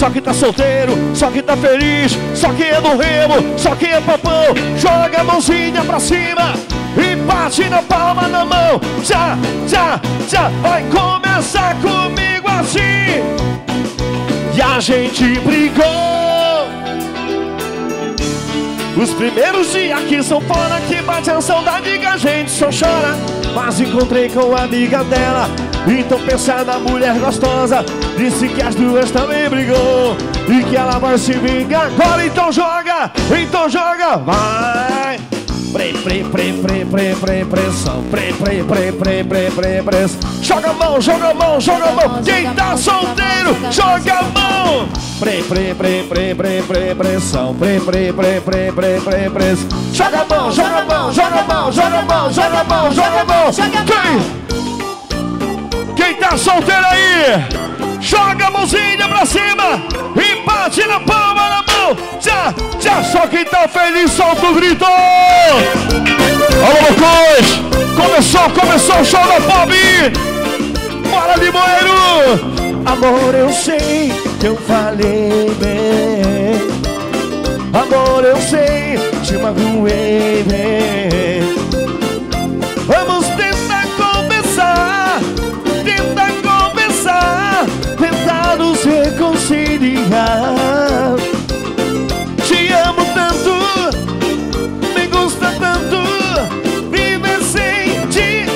só quem tá solteiro, só quem tá feliz, só quem é do remo, só quem é papão, joga a mãozinha pra cima e bate na palma da mão. Tchá, tchá, tchá, vai começar comigo assim. E a gente brigou. Os primeiros dias que são fora, que bate a saudade que a gente só chora. Mas encontrei com a amiga dela, então pensa na mulher gostosa. Disse que as duas também brigou e que ela vai se vingar agora. Então joga, vai. Pressão. Joga a mão. Quem tá solteiro, joga a mão. Pressão. Joga a mão. Quem tá solteiro aí, joga a mãozinha pra cima e bate na palma da mão. Tchá, tchá, só quem tá feliz solta o grito. Alô, loucos! Começou o show da Pop! Bora, Limoeiro! Amor, eu sei que eu falei bem. Amor, eu sei, te magoei bem. Vamos tentar conversar, tentar nos reconciliar. Te amo tanto, me gusta tanto, viver sem ti.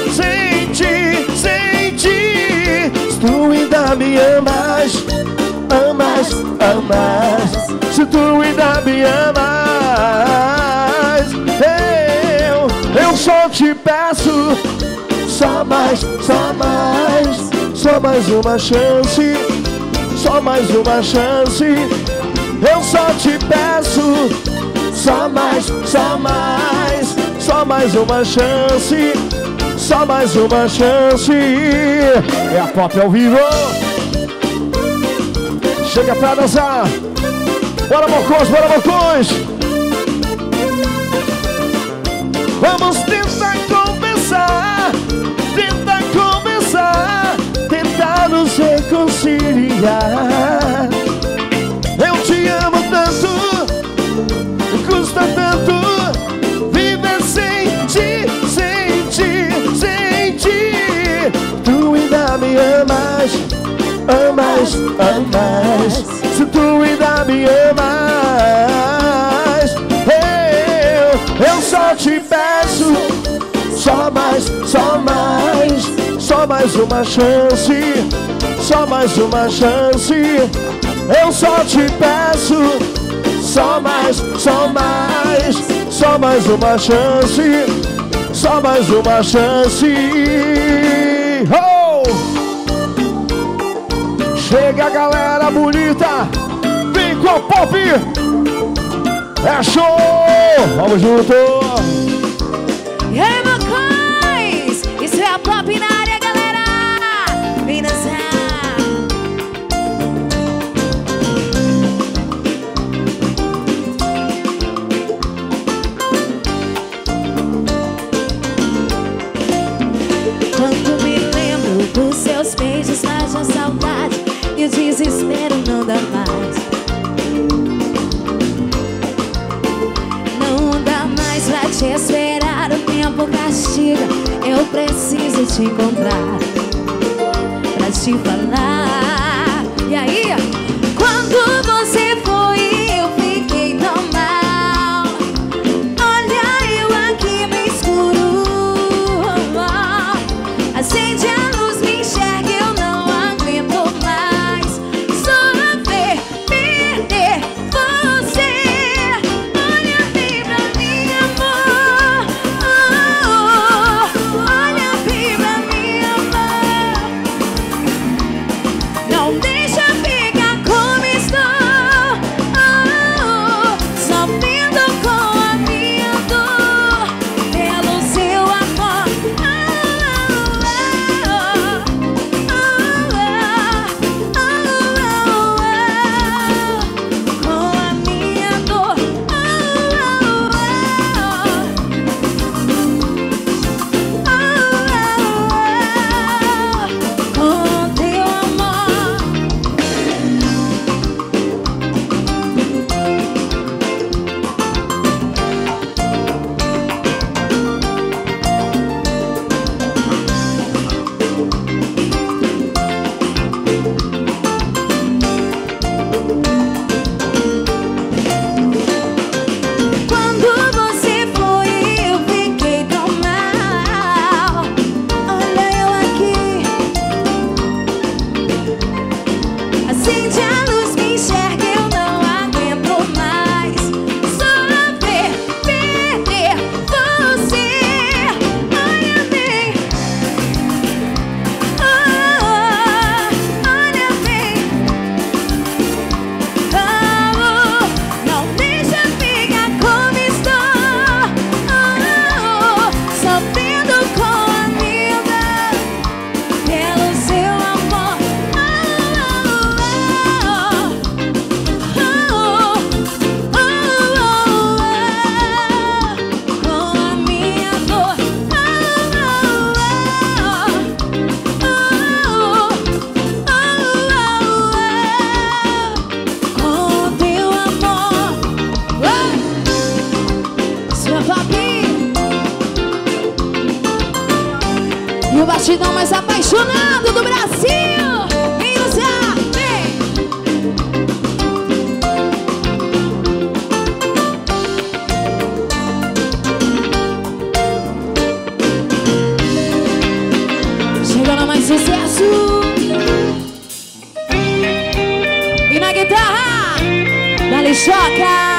Se tu ainda me amas, se tu ainda me amas, eu só te peço, só mais uma chance, eu só te peço, só mais uma chance, é a Pop ao vivo. Chega pra dançar. Bora, Mocões. Vamos tentar conversar, tentar nos reconciliar. Eu te amo tanto, custa tanto viver sem ti. Tu ainda me amas. Se tu ainda me amas, eu só te peço, só mais uma chance, eu só te peço, só mais uma chance, Oh! Chega, galera bonita, vem com a Pop, é show, vamos junto. E aí, Mocões, isso é a Pop na área, galera, vem dançar. Quando me lembro dos seus beijos, faz uma saudade e o desespero não dá mais. Não dá mais pra te esperar, o tempo castiga. Eu preciso te encontrar pra te falar. E aí, quando você foi, eu fiquei tão mal. Olha eu aqui no escuro, acende a luz, me enxerga, eu não aguento mais sofrer, perder você. Olha bem pra mim, amor, olha bem pra mim, amor. batidão mais apaixonado do Brasil. Vem dançar, vem. Chegando mais sucesso. E na guitarra, dá-lhe choca.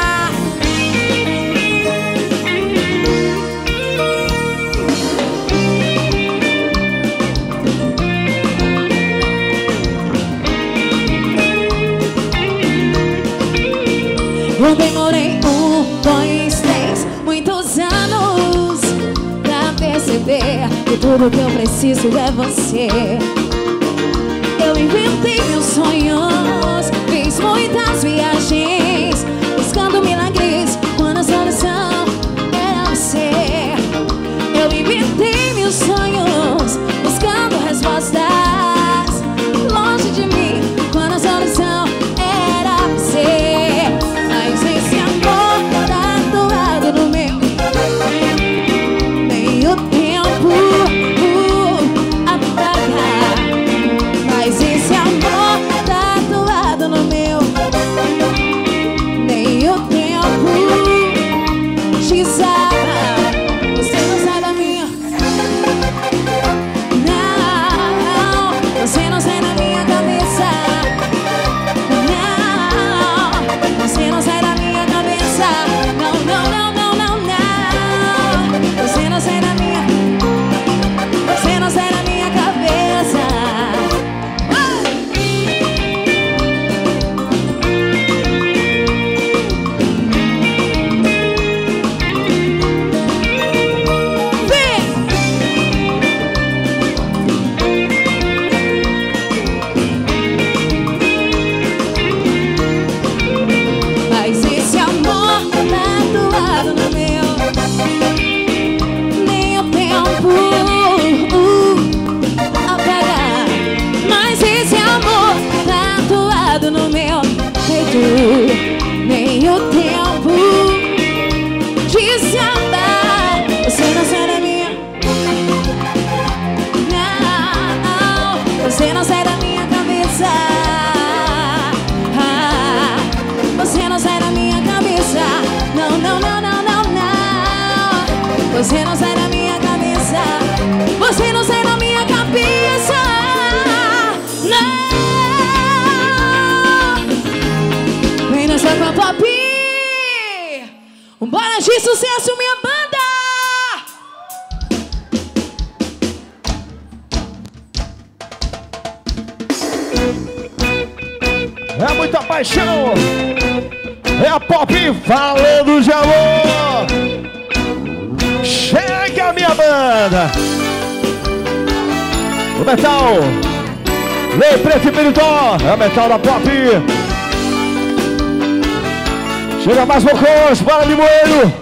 Eu demorei 1, 2, 3, muitos anos pra perceber que tudo que eu preciso é você. Eu inventei meus sonhos, fiz muitas viagens, buscando milagres quando a solução era você. Eu inventei meus sonhos, buscando respostas longe de mim quando a solução era você. Mas esse amor tatuado no meu, nem o tempo apagar. Mas esse amor tatuado no meu, nem o tempo desaba. Você não sai da minha, não. Você não sai da minha cabeça, não. Você não sai da minha cabeça, não, não, não, não, não, não. Você não sai da minha, você não sai da minha cabeça. Mas esse amor tatuado no meu, nem o tempo apagar. Mas esse amor tatuado no meu peito, nem o tempo desabar. Você não sai da minha, não. Você não sai da minha cabeça. Você não sai da minha cabeça, não, não, não, não, não, não. Você não sai da minha cabeça, você não sai da minha cabeça, não. Vem dançar com a Pop. Bora de sucesso, minha banda. É muita paixão. É a Pop falando de amor. Chega, minha banda. O metal Lei Preto e Peritó. É o metal da Pop. Chega mais vocôs, bora de moelho.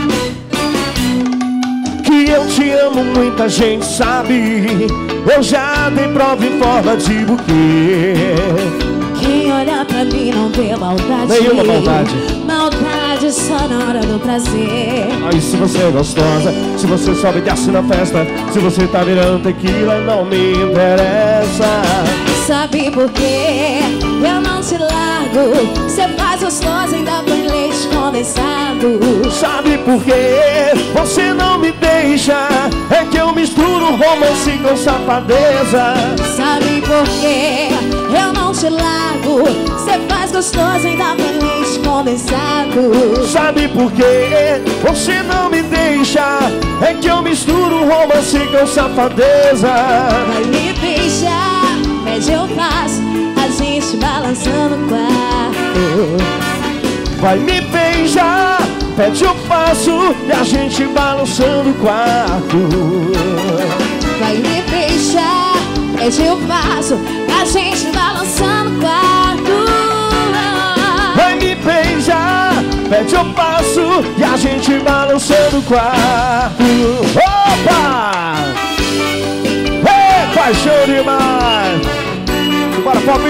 Que eu te amo, muita gente sabe. Eu já dei prova em forma de buquê. Quem olha pra mim não vê maldade. Nenhuma maldade. Maldade só na hora do prazer. Aí se você é gostosa, se você sobe e desce na festa, se você tá virando tequila, não me interessa. Sabe por quê? Eu não te largo. Cê faz gostoso, ainda põe leite condensado. Sabe por quê? Você não me deixa. É que eu misturo romance com safadeza. Sabe por quê? Eu não te largo. Cê faz gostoso, ainda põe leite condensado. Sabe por quê? Você não me deixa. É que eu misturo romance com safadeza. Vai me beijar, pede eu faço, a gente balançando o quarto. Vai me beijar, pede eu faço, e a gente balançando o quarto. Vai me beijar, pede eu faço, a gente balançando o quarto. Vai me beijar, pede eu passo, e a gente balançando o quarto. Opa! Ei, paixão demais! Bora, Pop!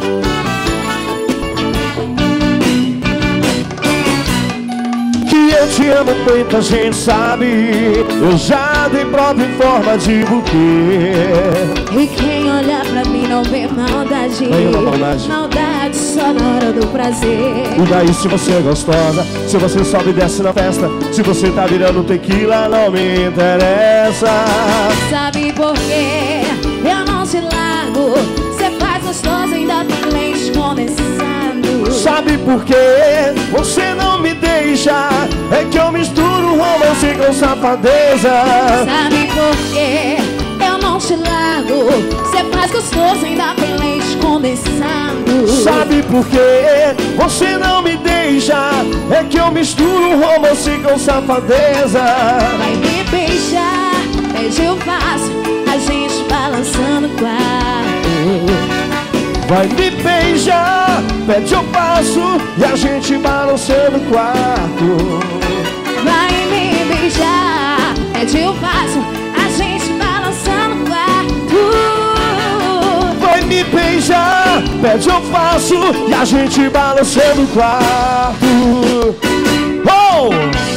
Que eu te amo, muita gente sabe. Eu já dei prova em forma de buquê. E quem olha pra mim não vê maldade. Maldade só na hora do prazer. E daí se você é gostosa, se você sobe e desce na festa, se você tá virando tequila, não me interessa. Sabe por quê? Eu não te largo. Cê faz gostoso, ainda tem leite condensado. Sabe por quê? Você não me deixa. É que eu misturo romance com safadeza. Sabe por quê? Eu não te largo. Cê faz gostoso, ainda tem leite condensado. Sabe por quê? Você não me deixa. É que eu misturo romance com safadeza. Vai me beijar, beijo eu faço, a gente balançando o quarto. Vai me beijar, pede eu passo e a gente balançando o quarto. Vai me beijar, pede eu faço, a gente balançando o quarto. Vai me beijar, pede eu faço e a gente balançando o quarto. Oh!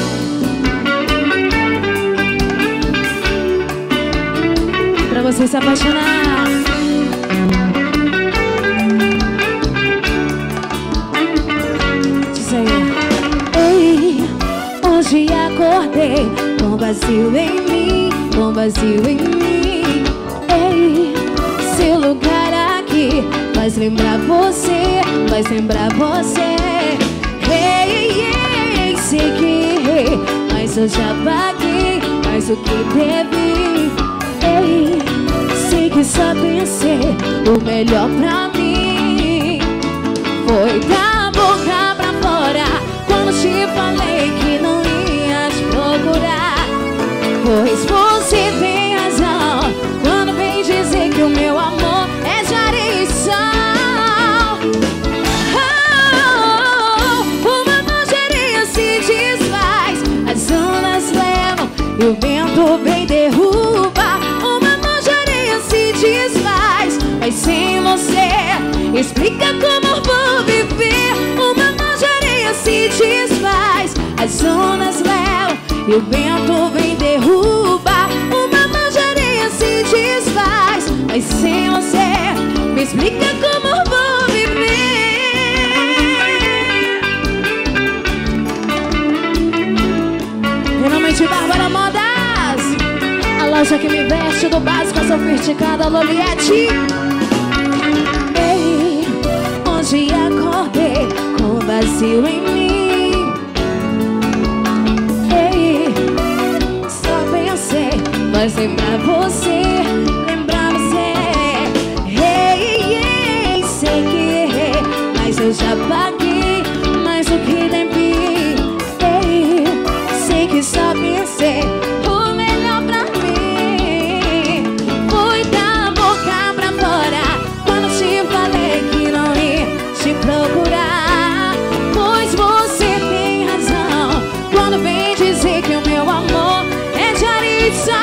Pra você se apaixonar. Hoje acordei com vazio em mim, com vazio em mim. Ei, seu lugar aqui faz lembrar você, faz lembrar você. Ei, ei, sei que errei, mas eu já paguei, mas o que devi. Ei, sei que só pensei o melhor pra mim. Foi da boca pra fora quando te falei que não ia te procurar. Pois você tem razão quando vem dizer que o meu amor é de areia e sal. Uma mão de areia se desfaz, as ondas levam e o vento vem derruba. Uma mão de areia se desfaz, mas sem você explica como vou viver. Uma mão de areia se desfaz, as ondas levam e o vento vem derruba. Uma mão de areia se desfaz, mas sem você me explica como vou viver. Finalmente Bárbara Modas, a loja que me veste do básico a sofisticada Loliette. Ei, hoje acordei com vazio em mim. Ei, só pensei, mas lembrar você, lembrar você. Ei, ei, sei que errei, mas eu já paguei, mas o que devi. Ei, sei que só pensei o melhor pra mim. Foi da boca pra fora quando te falei que não ia te procurar. Pois você tem razão quando vem dizer que o meu amor é de areia e sal.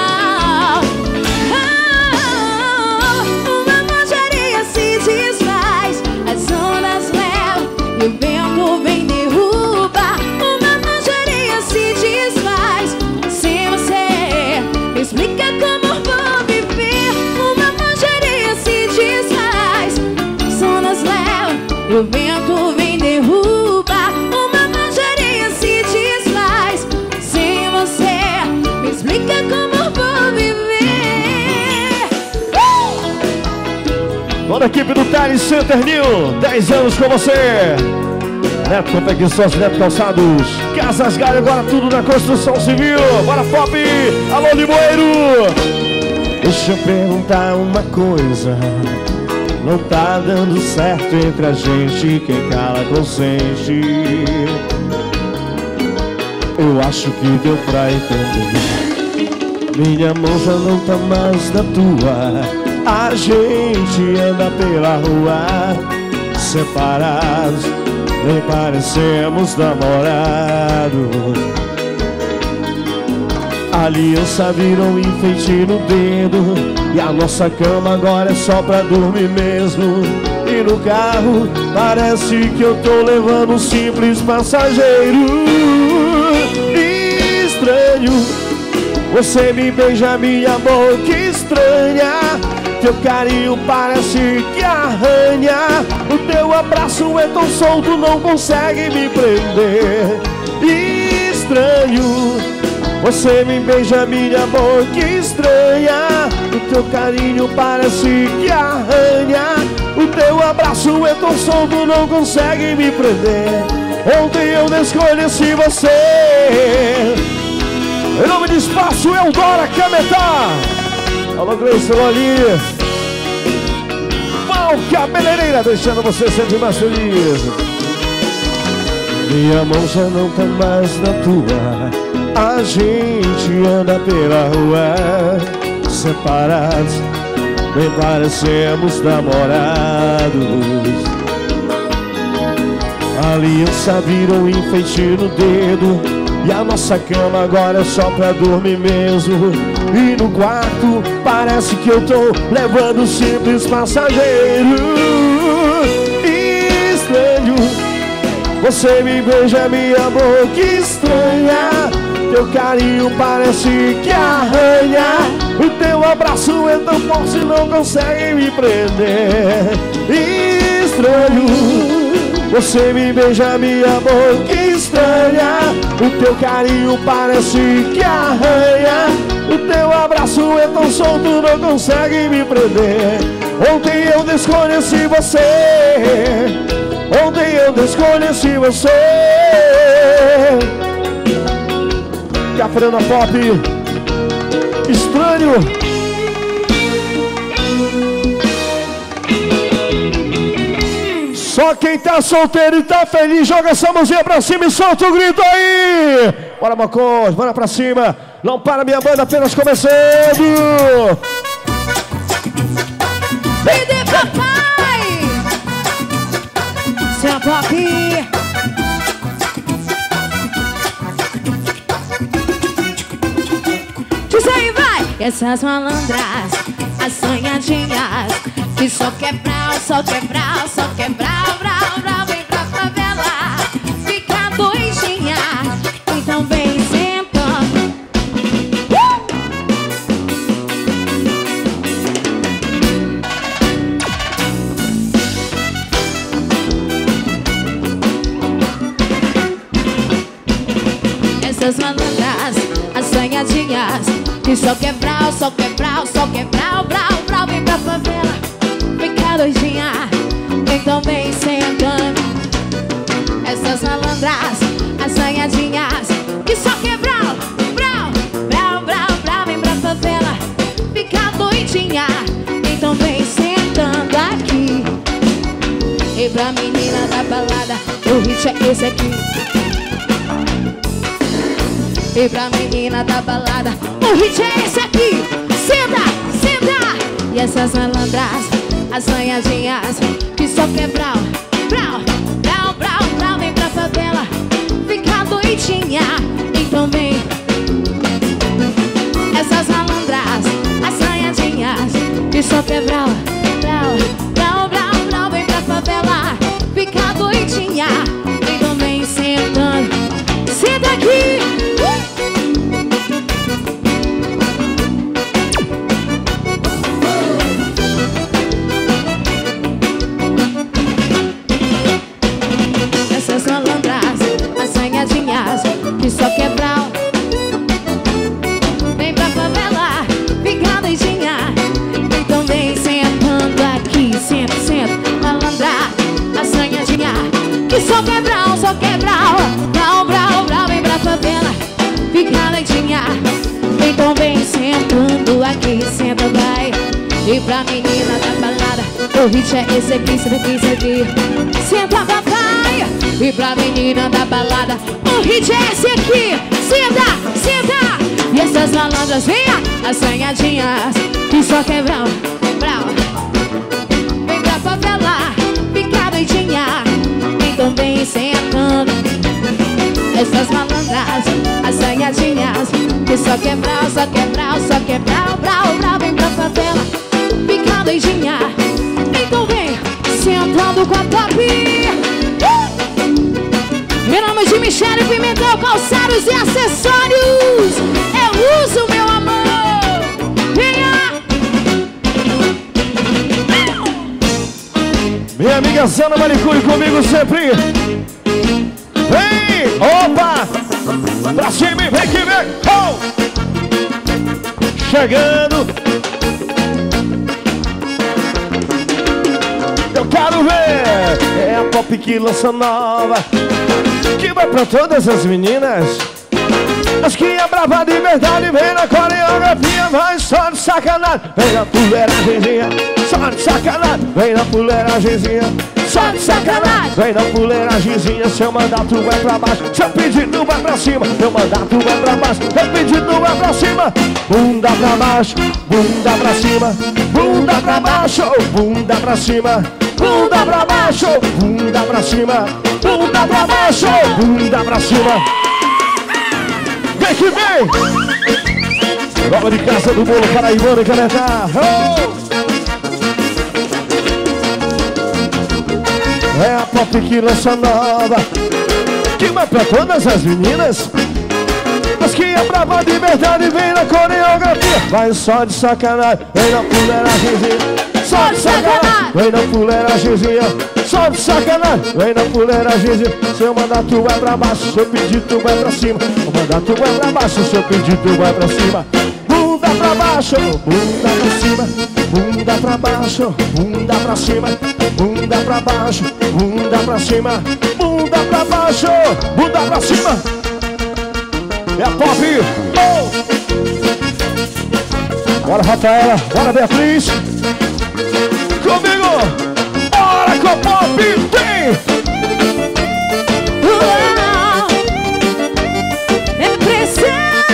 Uma mão de areia se desfaz, as ondas levam e o vento vem derruba. Uma mão de areia se desfaz, sem você me explica como vou viver. Uma mão de areia se desfaz, as ondas levam e o vento vem derruba. Uma mão de areia se desfaz, sem você me explica como vou viver. Toda a equipe do Tile Center New, 10 anos com você. Neto Confecções, Neto Calçados, Casas Galho, agora tudo na construção civil. Bora Pop, alô Limoeiro. Deixa eu perguntar uma coisa, não tá dando certo entre a gente, quem cala consente. Eu acho que deu pra entender, minha mão já não tá mais na tua. A gente anda pela rua separados, nem parecemos namorados. A aliança virou um enfeite no dedo, e a nossa cama agora é só pra dormir mesmo. E no carro parece que eu tô levando um simples passageiro. estranho. Você me beija, minha boca estranha. Teu carinho parece que arranha. O teu abraço é tão solto, não consegue me prender. Estranho. Você me beija, minha boca estranha. O teu carinho parece que arranha. O teu abraço é tão solto, não consegue me prender. Ontem eu desconheci você. Em nome de Espaço Eudora Cametá. Alô, Gleice Lolinha. Mal cabeleireira, deixando você sempre mais feliz. Minha mão já não tá mais na tua. A gente anda pela rua separados, nem parecemos namorados. A aliança virou enfeite no dedo, e a nossa cama agora é só pra dormir mesmo. E no quarto parece que eu tô levando um simples passageiro. Estranho. Você me beija, minha boca estranha. Teu carinho parece que arranha. O teu abraço é tão forte, não consegue me prender. Estranho. Você me beija, minha boca estranha. O teu carinho parece que arranha. O teu abraço é tão solto, não consegue me prender. Ontem eu desconheci você. Ontem eu desconheci você. Cafrena Pop. Estranho. Só quem tá solteiro e tá feliz, joga essa mãozinha pra cima e solta o grito aí. Bora, Mocós, bora pra cima. Não para, minha banda, apenas começando. Vem, papai. Seu Pop. Diz aí, vai. Essas malandras, as sonhadinhas, que só quebrar, só quebrar, só quebrar, brau, brau, vem pra favela, fica doidinha, então vem sentando. Essas malandras, as sonhadinhas, que só quebrar, só quebrar, só quebrar, brau, brau, vem pra favela, fica doidinha, então vem sentando. Essas malandras, as sonhadinhas, que só quebrar, brau, brau, brau, brau, vem pra favela, fica doidinha, então vem sentando aqui. E pra menina da balada, o hit é esse aqui. E pra menina da balada, o hit é esse aqui. Senta, senta. E essas malandras, as sonhadinhas, que só quebrar, brau, brau, brau, brau, vem pra favela, fica doidinha, então vem. Essas malandras, as sonhadinhas, que só quebrar, brau, brau, brau, brau, vem pra favela, fica doidinha, então vem sentando. Senta aqui. Essas malandras, as sonhadinhas, que só quebrar, vem pra favela, fica doidinha, então vem sentando aqui. Senta, senta, malandra, a sonhadinha, que só quebrar, brau, brau, brau, vem pra favela, fica doidinha, então vem sentando aqui. Senta, vai. E pra menina da balada, o hit é esse aqui, esse aqui, esse aqui. Senta, papai. E pra menina da balada, o hit é esse aqui. Senta, senta. E essas malandras, venha, as sonhadinhas, que só quebram, brau, vem pra favela, fica doidinha, então vem sentando. Essas malandras, as sonhadinhas, que só quebrar, só quebrar, só quebrar, brau, brau, vem pra favela, fica doidinha, então vem sentando com a Pop. Em nome de Michele Pimentel, calçados e acessórios, eu uso, meu amor. Venha! Minha amiga Zana Manicure comigo sempre. Vem! Opa! Pra cima, vem que vem! Oh! Chegando! Eu quero ver! É a Pop que lança nova, que vai pra todas as meninas. As que é brava de verdade, vem na coreografia, vai só de sacanagem. Vem na fuleiragemzinha, só de sacanagem. Vem na fuleiragemzinha, só de sacanagem. Vem na fuleiragemzinha, seu mandato vai pra baixo, seu pedido vai pra cima. Meu mandato vai pra baixo, seu pedido vai pra cima. Bunda pra baixo, bunda pra cima. Bunda pra baixo, bunda pra cima. Bunda pra baixo, bunda pra cima. Bunda pra baixo, bunda pra cima. Vem que vem! Nova de casa do bolo paraibano e Canetá. É a Pop que lança nova, que vai pra todas as meninas. Mas que é brava de verdade, vem na coreografia. Vai só de sacanagem, vem na fuleiragemzinha. Só de sacanagem, vem na fuleiragemzinha. Só de sacanagem, vem na fuleiragemzinha. Seu mandato vai pra baixo, seu pedido vai pra cima. O mandato vai pra baixo, seu pedido vai pra cima. Bunda pra baixo, bunda pra cima. Bunda pra baixo, bunda pra cima. Bunda pra baixo, bunda pra cima. Bunda pra baixo, bunda pra cima. É a Pop. Oh! Bora, Rafaela, bora, Beatriz. Comigo. Bora com a Pop, vem! É pressão.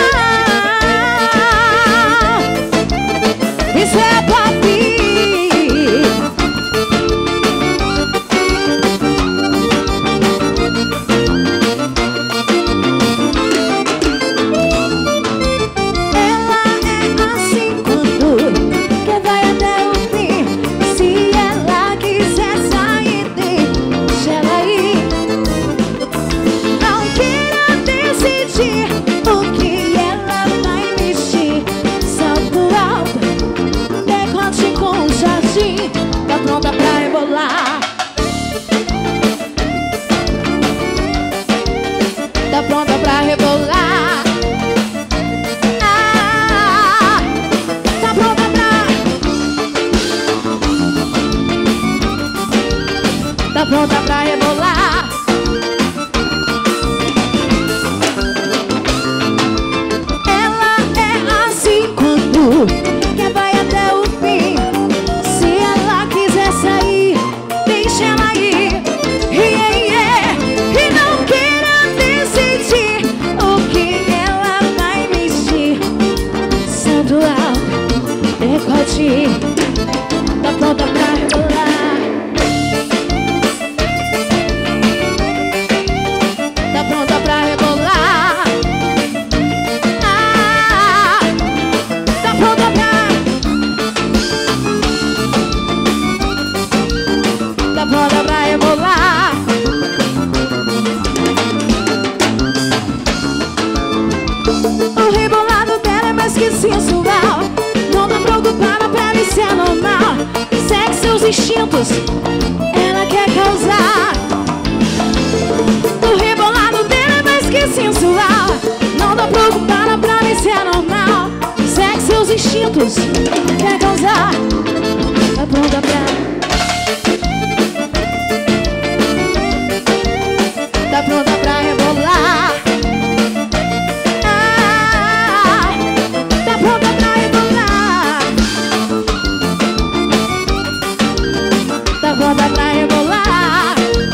Isso é Pop. Pronta pra rebolar. Tá pronta pra rebolar. Ah, tá pronta pra. Tá pronta pra rebolar. Ela é assim quando quer vai até o fim. Sair, deixa ela ir, e não queira decidir o que ela vai vestir. Santo alto, decote, tá pronta pra rebolar. Tá pronta pra rebolar. Ah, tá pronta pra. Tá pronta pra rebolar. O rebolado dela é mais que sensual. Não tá preocupada pra ele ser normal. Segue seus instintos, ela quer causar. O rebolado dela é mais que sensual. Não tá preocupada pra ele ser normal. Segue seus instintos, quer causar. Tá pronta pra. Tá pronta pra rebolar. Ah, tá pronta pra rebolar. Tá pronta pra rebolar.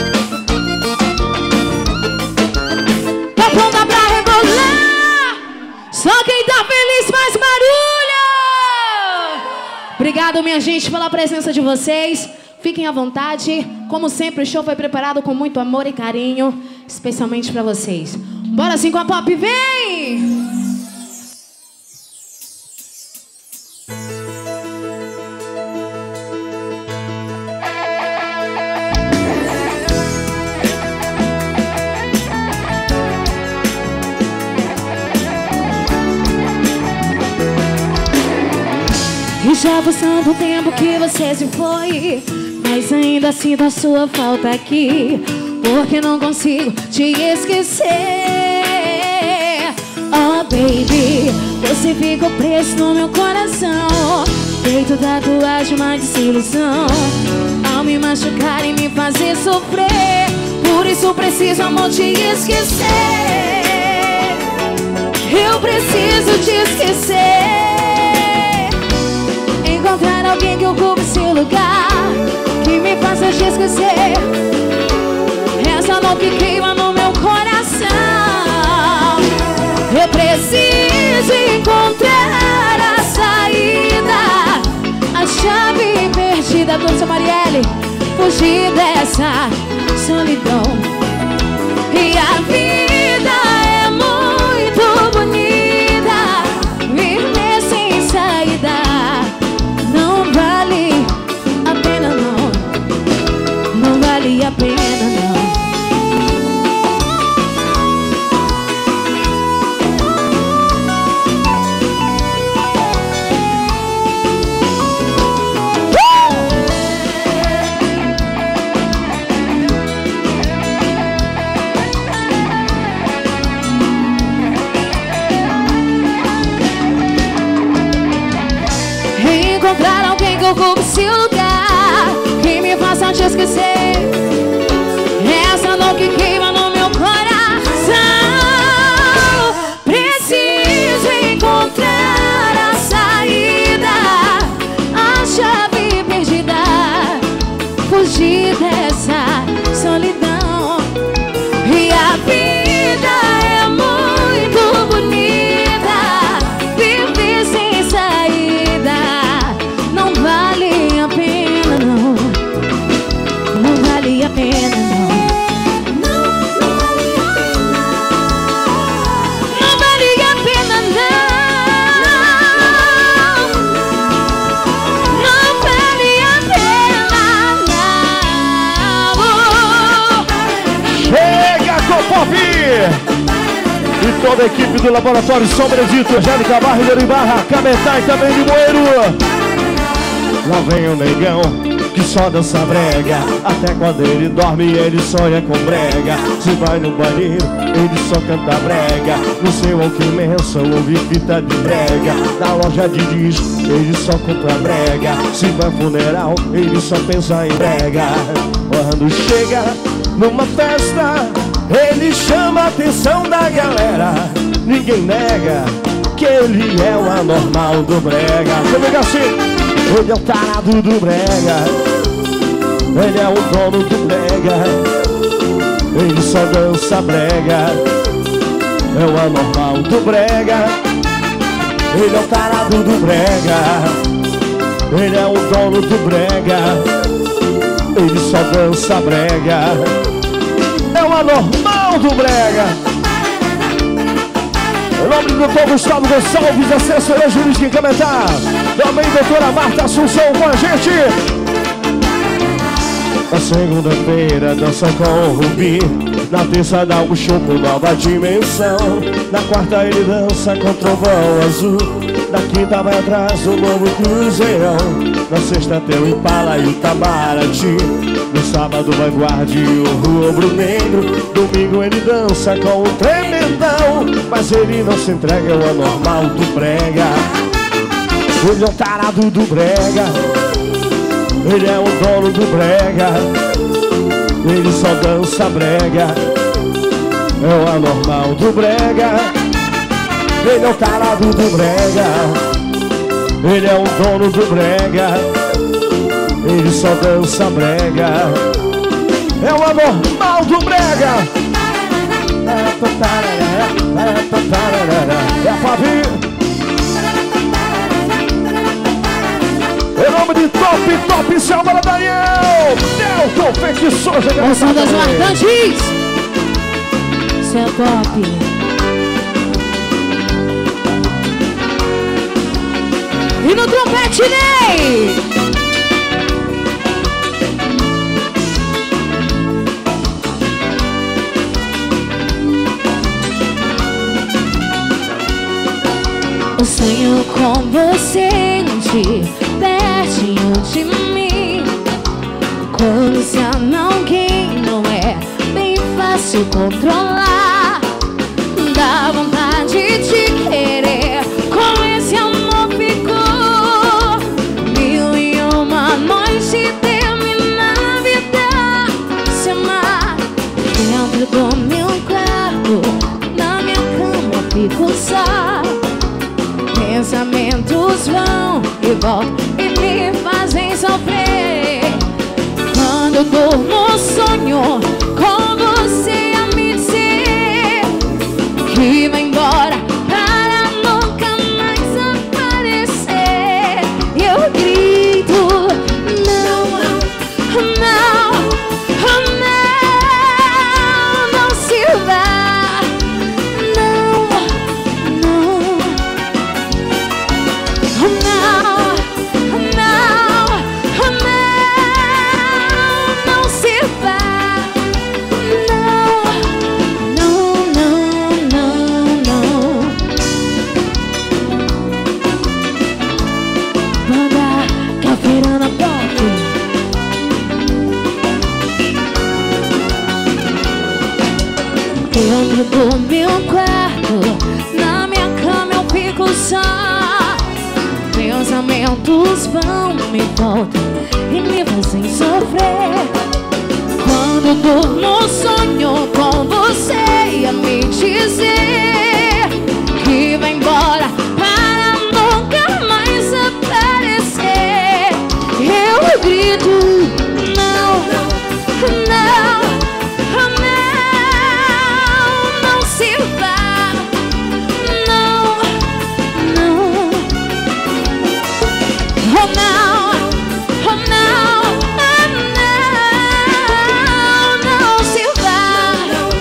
Tá pronta pra rebolar. Só quem tá feliz faz barulho. Obrigado, minha gente, pela presença de vocês. Fiquem à vontade. Como sempre, o show foi preparado com muito amor e carinho, especialmente pra vocês. Bora assim com a Pop, vem! E já faz tanto tempo que você se foi, mas ainda sinto a sua falta aqui, porque não consigo te esquecer. Oh baby, você ficou preso no meu coração, feito tatuagem, uma desilusão, ao me machucar e me fazer sofrer. Por isso preciso, amor, te esquecer. Eu preciso te esquecer. Encontrar alguém que ocupe seu lugar, que me faça te esquecer. Essa dor que queima no meu coração. Eu preciso encontrar a saída, a chave perdida. Dona Marielle, fugir dessa solidão. E a vida é muito bonita, viver sem saída não vale a pena não, não vale a pena não. Encontrar alguém que ocupe seu lugar, que me faça te esquecer. Essa dor que queima no meu coração. Preciso encontrar a saída, a chave perdida, fugir dessa solidão. E a vida é muito bonita, viver sem saída não vale a pena não, não vale a pena não. Não vale a pena não, não vale a pena não. Chega com Pop! E toda a equipe do Laboratório Sombra Dito, Angélica Barra, Doribarra, Cametá e também de Moeiro. Lá vem o negão que só dança brega, até quando ele dorme ele sonha com brega. Se vai no banheiro ele só canta brega, no seu Alquimenson ouve fita de brega. Na loja de disco ele só compra brega, se vai funeral ele só pensa em brega. Quando chega numa festa ele chama a atenção da galera, ninguém nega que ele é o anormal do brega. Comigo assim. Ele é o tarado do brega, ele é o dono do brega, ele só dança brega, é o anormal do brega. Ele é o tarado do brega, ele é o dono do brega, ele só dança brega, é o anormal do brega. O nome do Dr. Gustavo Gonçalves, assessoria jurídica em Cametá. Também doutora Marta Assunção com a gente. Na segunda-feira dança com o Rubi, na terça dá um show com Nova Dimensão, na quarta ele dança com Trovão Azul, na quinta vai atrás o novo Cruzeirão, na sexta tem o Impala e o Itamaraty, no sábado vai Guarde e o Rubro Negro, domingo ele dança com o Tremendão, mas ele não se entrega, é o anormal do brega. Ele é o tarado do brega, ele é o dono do brega, ele só dança brega, é o anormal do brega. Ele é o tarado do brega, ele é o dono do brega, ele só dança brega, é o anormal do brega. É a Fabi. Em nome de Top, Selma Daniel, Delton Feitiçosa. Moção das Marcantes, seu Top. E no trompete, Ney. Eu sonho com você um sente pertinho de mim. Quando se ama alguém não é bem fácil controlar. Dá vontade de querer, com esse amor ficou 1001 noite. Termina a vida se amar. Dentro do meu quarto, na minha cama fico só. Pensamentos vão e voltam e me fazem sofrer. Quando durmo sonho com você a me dizer que vai embora para nunca mais aparecer. E eu grito, não, não, não, não se vá. Não, não, não se vá. Não. Banda Caveirana Pop. Dentro do meu quarto, na minha cama eu fico só. Pensamentos vão e voltam e me fazem sofrer. Quando durmo sonho com você a me dizer que vai embora para nunca mais aparecer. Eu grito, não, não, não se vá. Não, não, oh não, oh não, não se vá.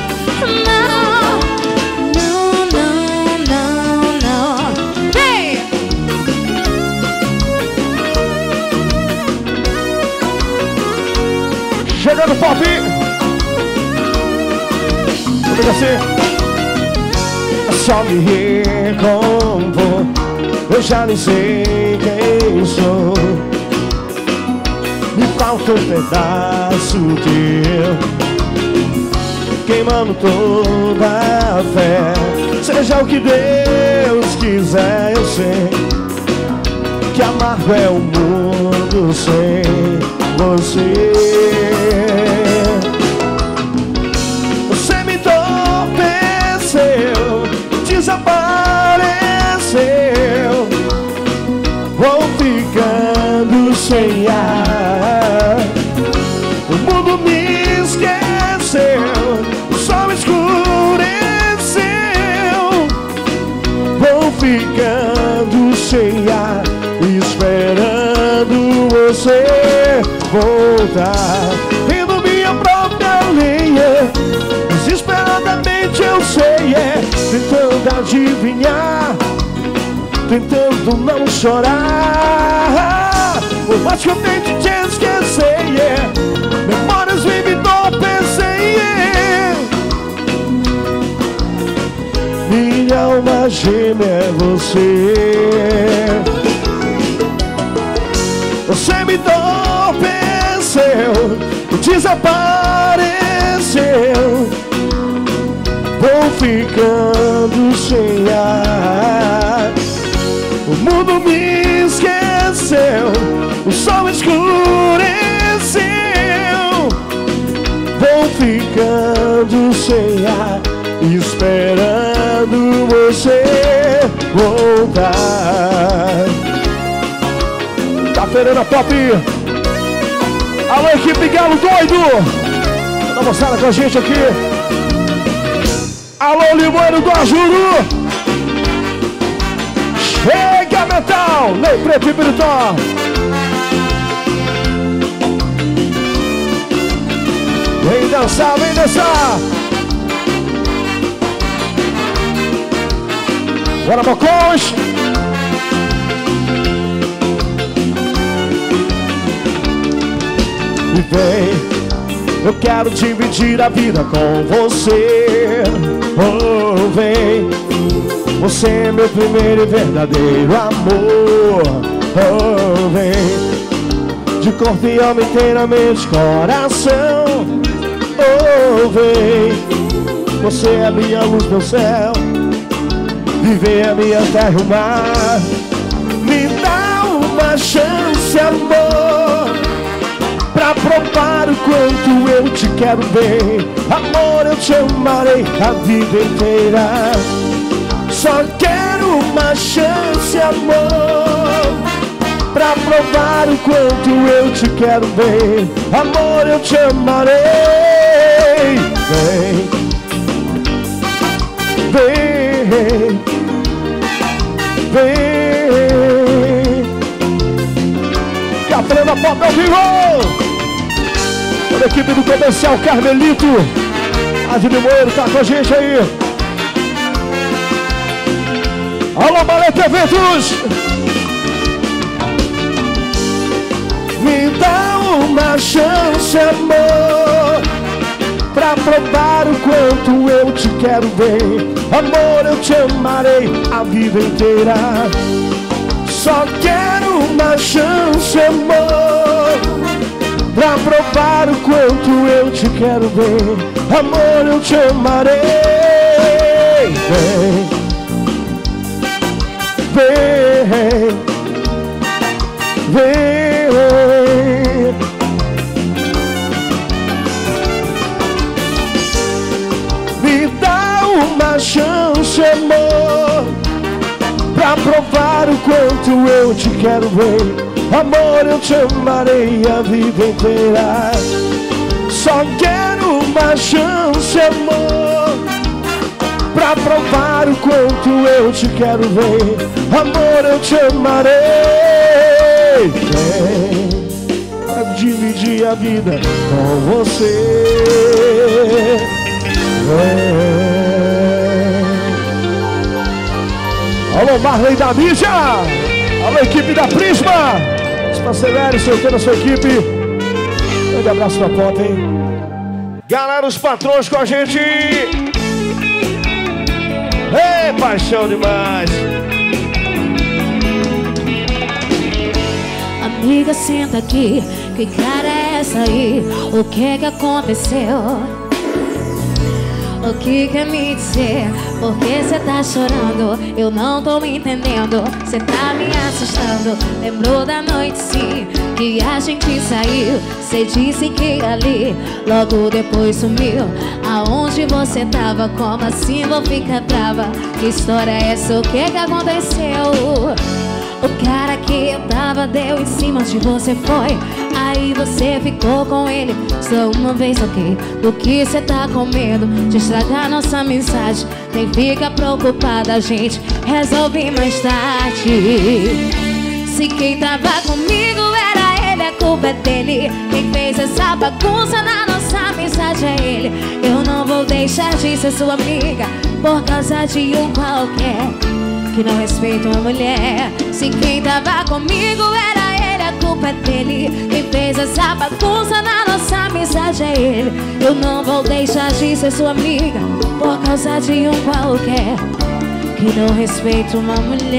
Não. Vem! Chegando Pop. Comigo assim. É só me recompor. Eu já nem sei quem sou. Me falta um pedaço teu, queimando toda a fé. Seja o que Deus quiser, eu sei que amargo é o mundo sem você. Você me entorpeceu, desapareceu. Vou ficando sem ar. O mundo me esqueceu, o sol escureceu. Vou ficando sem ar, esperando você voltar. Vendo minha própria linha, desesperadamente eu sei, tentando adivinhar, tentando não chorar. Por mais que eu tente te esquecer, memórias vêm me entorpecer. Minha alma gêmea é você. Você me entorpeceu, desapareceu. Vou ficando sem ar. O mundo me esqueceu, o sol escureceu. Vou ficando sem ar, esperando você voltar. Caveirana Pop. Alô, equipe Galo Doido. Tá moçada com a gente aqui. Alô, Limoeiro do Ajuru. Chega, metal! Lei Preto e Britão. Vem dançar, vem dançar. Bora, Bocões. E vem, eu quero dividir a vida com você. Oh, vem, você é meu primeiro e verdadeiro amor. Oh, vem, de corpo e alma inteiramente, coração. Oh, vem, você é a minha luz, meu céu, viver a minha terra e o mar. Me dá uma chance, amor, pra provar o quanto eu te quero bem. Amor, eu te amarei a vida inteira. Só quero uma chance, amor, pra provar o quanto eu te quero bem. Amor, eu te amarei. Vem, vem, vem. Caprana Pop ao vivo. Toda a equipe do Comercial Carmelito, Adilio Moeiro tá com a gente aí. Alô, Maleta Eventos. Me dá uma chance, amor, pra provar o quanto eu te quero bem. Amor, eu te amarei a vida inteira. Só quero uma chance, amor, pra provar o quanto eu te quero bem. Amor, eu te amarei. Vem, vem, vem. Me dá uma chance, amor, pra provar o quanto eu te quero bem. Amor, eu te amarei a vida inteira. Só quero uma chance, amor, pra provar o quanto eu te quero ver. Amor, eu te amarei. Vem pra dividir a vida com você. Vem. Alô, Marley da mídia. Alô, equipe da Prisma. Acelere, solteiro, a sua equipe. Grande abraço na ponta, hein? Galera, os patrões com a gente. Ei, paixão demais. Amiga, senta aqui. Que cara é essa aí? O que que aconteceu? O que quer me dizer? Por que cê tá chorando? Eu não tô me entendendo. Cê tá me assustando. Lembrou da noite sim, que a gente saiu. Cê disse que ia ali, logo depois sumiu. Aonde você tava? Como assim vou ficar brava? Que história é essa? O que que aconteceu? O cara que eu tava deu em cima de você, foi. Aí você ficou com ele só uma vez, ok? Do que cê tá com medo de estragar nossa amizade? Nem fica preocupada, a gente resolve mais tarde. Se quem tava comigo era ele, a culpa é dele. Quem fez essa bagunça na nossa amizade é ele. Eu não vou deixar de ser sua amiga por causa de um qualquer que não respeita uma mulher. Se quem tava comigo era ele, a culpa é dele. Quem fez essa bagunça na nossa amizade é ele. Eu não vou deixar de ser sua amiga por causa de um qualquer que não respeita uma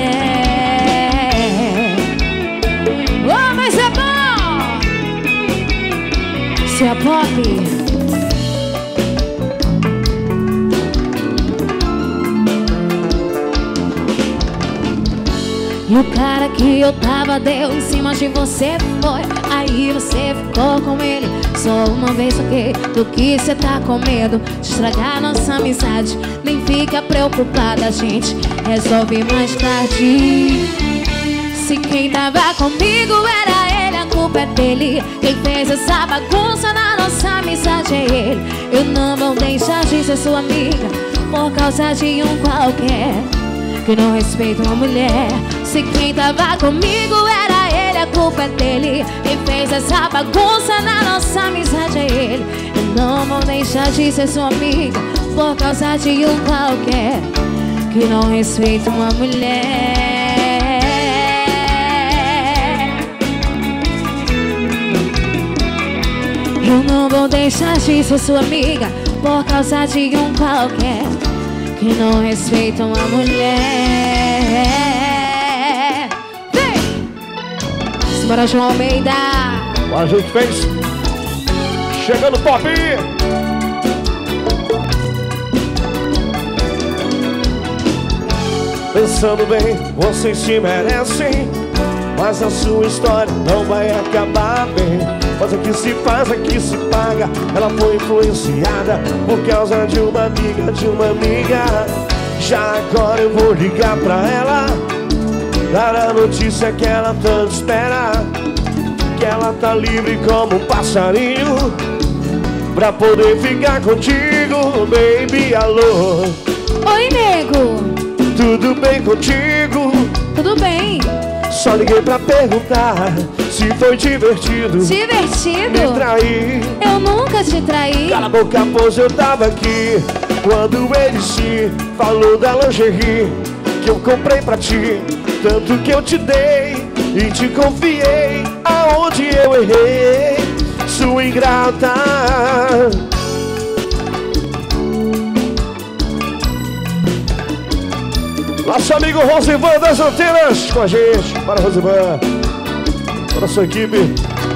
mulher. Oh, mas é bom! Se é pop. E o cara que eu tava deu em cima de você, foi. Aí você ficou com ele só uma vez, ok? Do que cê tá com medo de estragar nossa amizade? Nem fica preocupada, a gente resolve mais tarde. Se quem tava comigo era ele, a culpa é dele. Quem fez essa bagunça na nossa amizade é ele. Eu não vou deixar de ser sua amiga por causa de um qualquer que não respeita uma mulher. Se quem tava comigo era ele, a culpa é dele. Quem fez essa bagunça na nossa amizade é ele. Eu não vou deixar de ser sua amiga por causa de um qualquer que não respeita uma mulher. Eu não vou deixar de ser sua amiga por causa de um qualquer que não respeita uma mulher. Vem! Bora, João Almeida. A gente fez. Chegando top. Pensando bem, vocês se merecem, mas a sua história não vai acabar bem. Mas aqui se faz, aqui se paga. Ela foi influenciada por causa de uma amiga. Já agora eu vou ligar pra ela, dar a notícia que ela tanto espera, que ela tá livre como um passarinho pra poder ficar contigo, baby, alô. Oi, nego. Tudo bem contigo? Tudo bem. Só liguei pra perguntar se foi divertido. Divertido? Me trair. Eu nunca te traí. Cala a boca, pois eu tava aqui quando ele se falou da lingerie que eu comprei pra ti. Tanto que eu te dei e te confiei. Aonde eu errei, sua ingrata. Nosso amigo Rosivan das Antenas com a gente. Para Rosivan, para a sua equipe.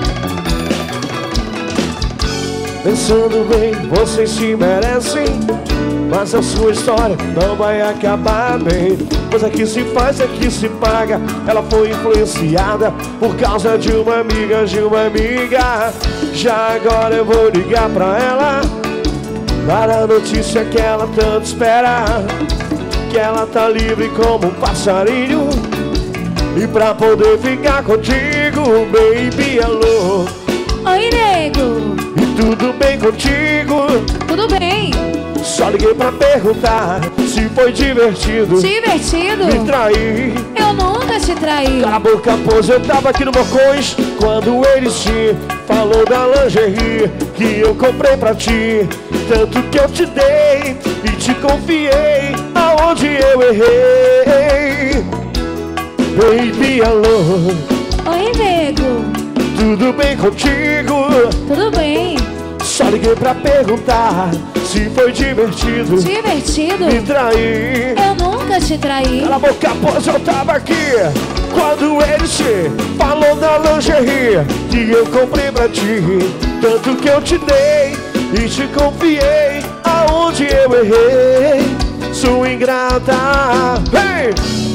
Pensando bem, vocês se merecem, mas a sua história não vai acabar bem. Pois aqui se faz, aqui se paga. Ela foi influenciada por causa de uma amiga. Já agora eu vou ligar pra ela, dar a notícia que ela tanto espera, que ela tá livre como um passarinho e pra poder ficar contigo, baby, alô. Oi, nego. E tudo bem contigo? Tudo bem. Só liguei pra perguntar se foi divertido. Divertido? Me trair. Eu nunca te traí. Cala a boca, pois eu tava aqui no Bocões quando ele se falou da lingerie que eu comprei pra ti. Tanto que eu te dei e te confiei. Aonde eu errei, baby, alô. Oi, nego. Tudo bem contigo? Tudo bem. Só liguei pra perguntar se foi divertido. Divertido? Me trair. Eu nunca te traí. Cala a boca, pois eu tava aqui quando ele se falou da lingerie que eu comprei pra ti. Tanto que eu te dei e te confiei. Aonde eu errei, sua ingrata. Hey!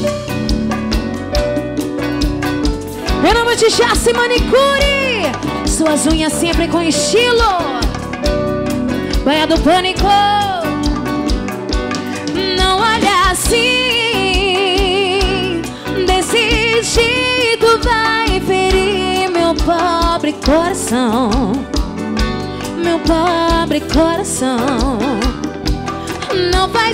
Meu nome é Jace Manicure. Suas unhas sempre com estilo. Banha do Pânico. Não olha assim, desse jeito vai ferir meu pobre coração. Meu pobre coração. Não faz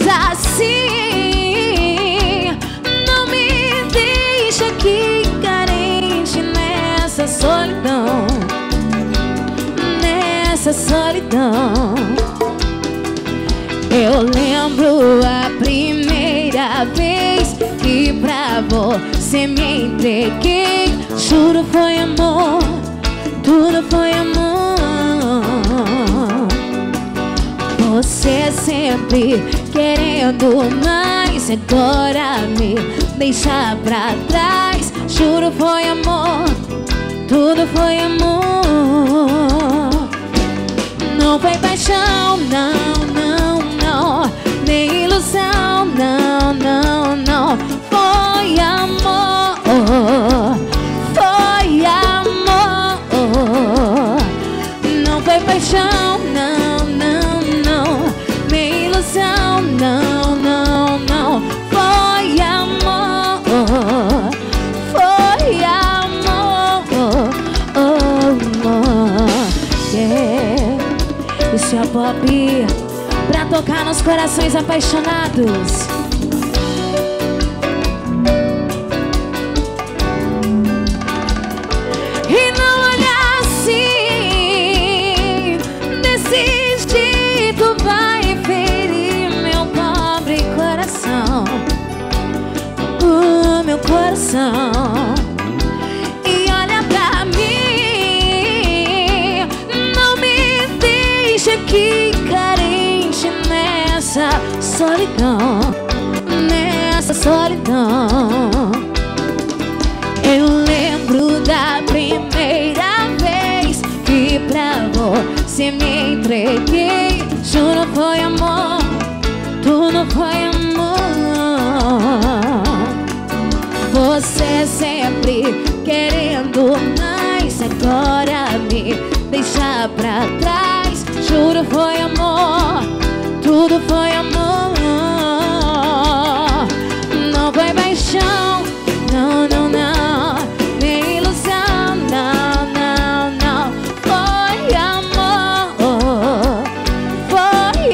assim, não me deixa aqui carente nessa solidão. Nessa solidão. Eu lembro a primeira vez que pra você me entreguei. Juro foi amor, tudo foi amor. Você sempre querendo mais, agora me deixa pra trás. Juro foi amor, tudo foi amor. Não foi paixão, não, não, não. Nem ilusão, não, não, não. Foi amor, foi amor. Não foi paixão, não, não, não. Nem ilusão, não, não, não. Foi amor, foi amor, yeah. Isso é pop pra tocar nos corações apaixonados. E não olhar assim, desse jeito vai ferir meu pobre coração. O meu coração. E olha pra mim, não me deixa aqui carente nessa solidão. Nessa solidão. Eu lembro da que me entreguei. Juro, foi amor, tudo foi amor. Você sempre querendo mais, agora me deixa pra trás. Juro, foi amor, tudo foi amor. Não foi paixão, não, não, não, nem ilusão, não, não, não. Foi amor, foi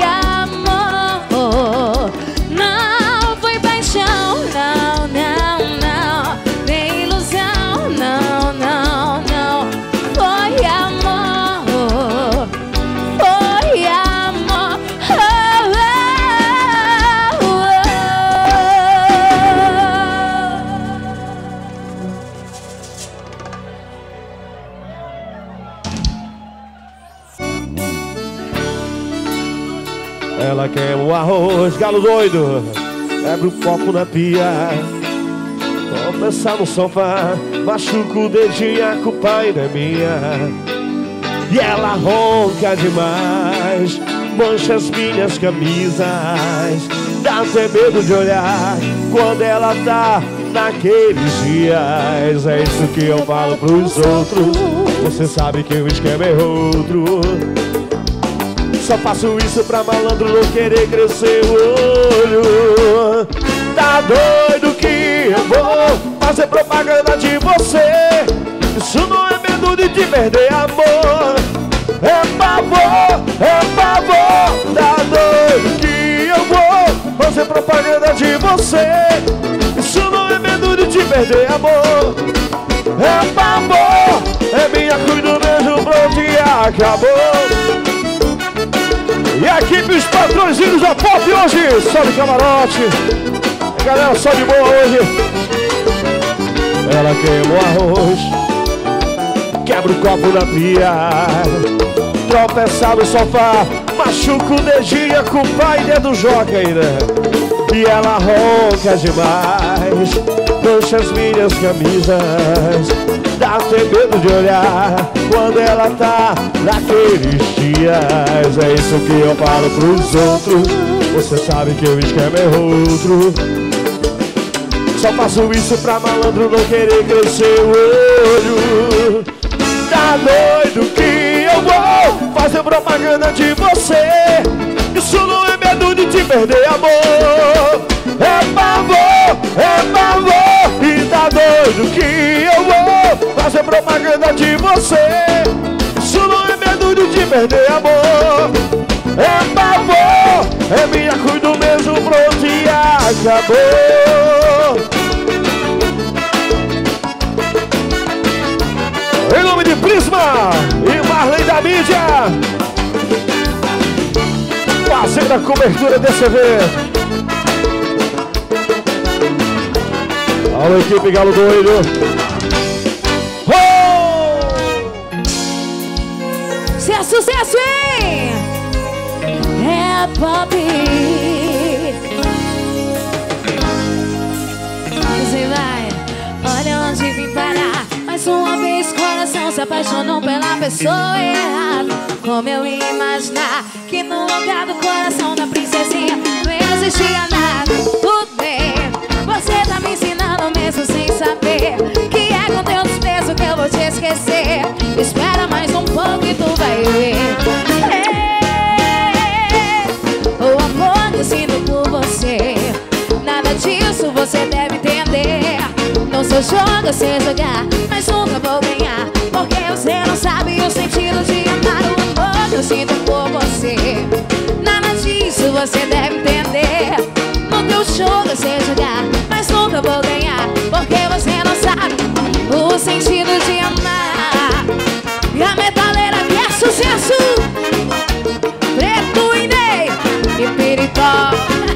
amor. Não foi paixão, não, não, não, nem ilusão, não, não, não. Foi amor, foi amor. Ela quer o arroz, galo doido, abre o copo na pia, tropeça no sofá, machuca o dedinho, a culpa ainda é minha. E ela ronca demais, mancha as minhas camisas, dá até medo de olhar quando ela tá naqueles dias. É isso que eu falo pros outros, você sabe que o esquema é outro. Só faço isso pra malandro não querer crescer o olho. Tá doido que eu vou fazer propaganda de você? Isso não é medo de te perder, amor. É pavor, é pavor. Tá doido que eu vou fazer propaganda de você? Isso não é medo de te perder, amor. É pavor, é minha cruz do beijo, pronto e acabou. E a equipe, os patrõezinhos da Pop hoje, sobe camarote. A galera sobe boa hoje. Ela queima o arroz, quebra o copo na pia, tropeça no sofá, machuca o dedinho, a culpa ainda é do joca ainda. E ela ronca demais, mancha as minhas camisas, dá até medo de olhar quando ela tá naqueles dias. É isso que eu falo pros outros, você sabe que o esquema é outro. Só faço isso pra malandro não querer crescer o olho. Tá doido que eu vou fazer propaganda de você? Isso não é medo de te perder, amor. É pavor, é pavor. E tá doido que eu vou fazer propaganda de você? Isso não é medo de te perder, amor. É pavor, é minha cruz do mesmo, pronto e acabou. Em nome de Prisma e Marley da mídia, fazendo a cobertura desse evento. Alô, equipe Galo Doido. Oh! Se é sucesso, hein? É pop. Você vai, olha onde vim parar. Mais uma vez o coração se apaixonou pela pessoa errada. Como eu ia imaginar que no lugar do coração da princesinha não existia nada. Tudo bem, você tá me ensinando mesmo sem saber que é com teu desprezo que eu vou te esquecer. Espera mais um pouco e tu vai ver. O amor que eu sinto por você, nada disso você deve entender. Não sou jogo, eu sei jogar, mas nunca vou ganhar, porque você não sabe o sentido de amar. O amor que eu sinto por você, nada disso você deve entender. No teu jogo eu sei jogar, mas nunca vou ganhar, porque você não sabe o sentido de amar. E a metaleira que é sucesso, Preto e Ney e Piripó.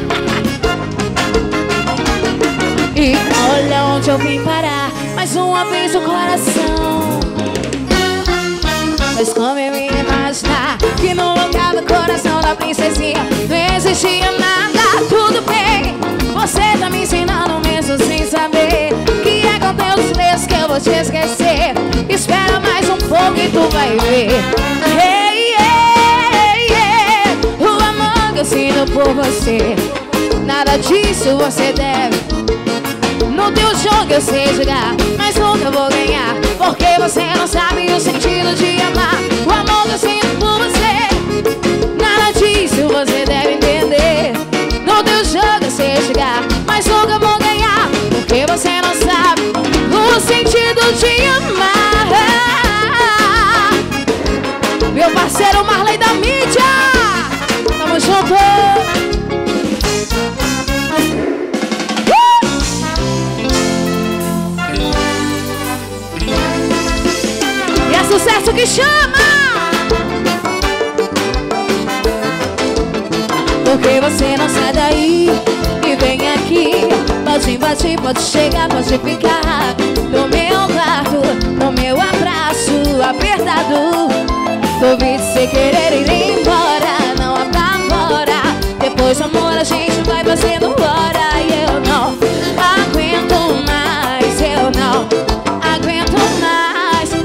E olha onde eu vim parar, mais uma vez o coração. Mas como eu ia imaginar que no lugar do coração da princesinha não existia nada. Tudo bem, você tá me ensinando mesmo sem saber que é com teus desprezo que eu vou te esquecer. Espera mais um pouco e tu vai ver. Hey, yeah. por você. Nada disso você deve. No teu jogo eu sei jogar, mas nunca vou ganhar, porque você não sabe o sentido de amar. O amor que eu sinto por você, nada disso você deve entender. No teu jogo eu sei jogar, mas nunca vou ganhar, porque você não sabe o sentido de amar. Meu parceiro Marley da mídia, tamo junto. Sucesso que chama. Porque você não sai daí e vem aqui. Pode invadir, pode chegar, pode ficar no meu quarto, no meu abraço apertado. Duvido você querer ir embora, não apavora. Depois do amor a gente vai fazendo hora. E eu não aguento mais, eu não aguento mais.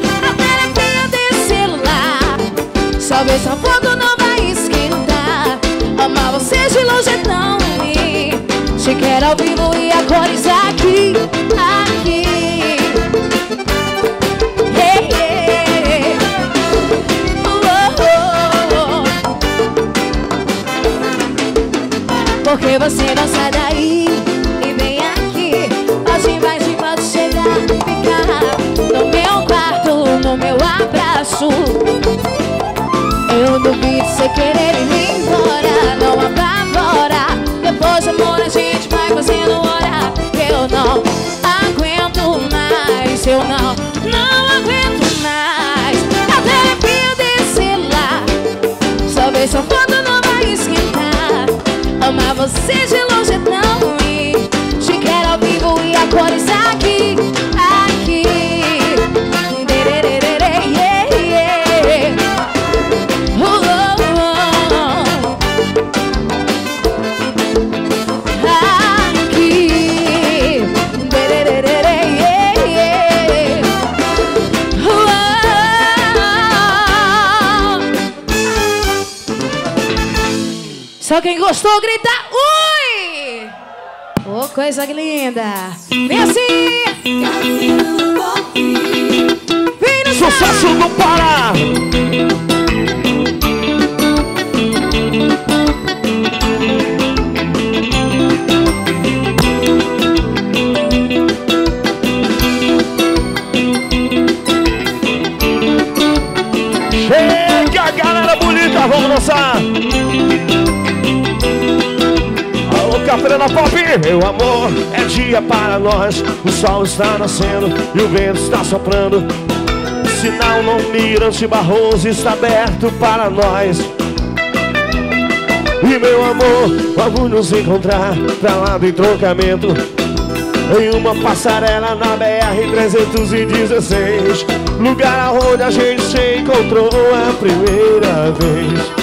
Só ver sua foto não vai esquentar. Amar você de longe é tão ruim. Te quero ao vivo e a cores aqui, aqui. Hey, hey. Porque você não sai daí e vem aqui. Pode invadir, pode chegar, ficar no meu quarto, no meu abraço. Eu duvido você querer ir embora, não apavora. Depois do amor a gente vai fazendo hora. Eu não aguento mais, eu não aguento mais. A terapia desse celular, só ver sua foto não vai esquentar. Amar você de longe é tão ruim. Te quero ao vivo e a cores aqui, aqui. Só quem gostou grita ui! Oh, coisa linda! Vem assim! Vem no sucesso do Pará! Chega, galera bonita, vamos dançar! Cafeína Pop, meu amor, é dia para nós. O sol está nascendo e o vento está soprando. O sinal no Mirante Barroso está aberto para nós. E meu amor, vamos nos encontrar pra lá do entroncamento, em uma passarela na BR-316, lugar onde a gente se encontrou a primeira vez.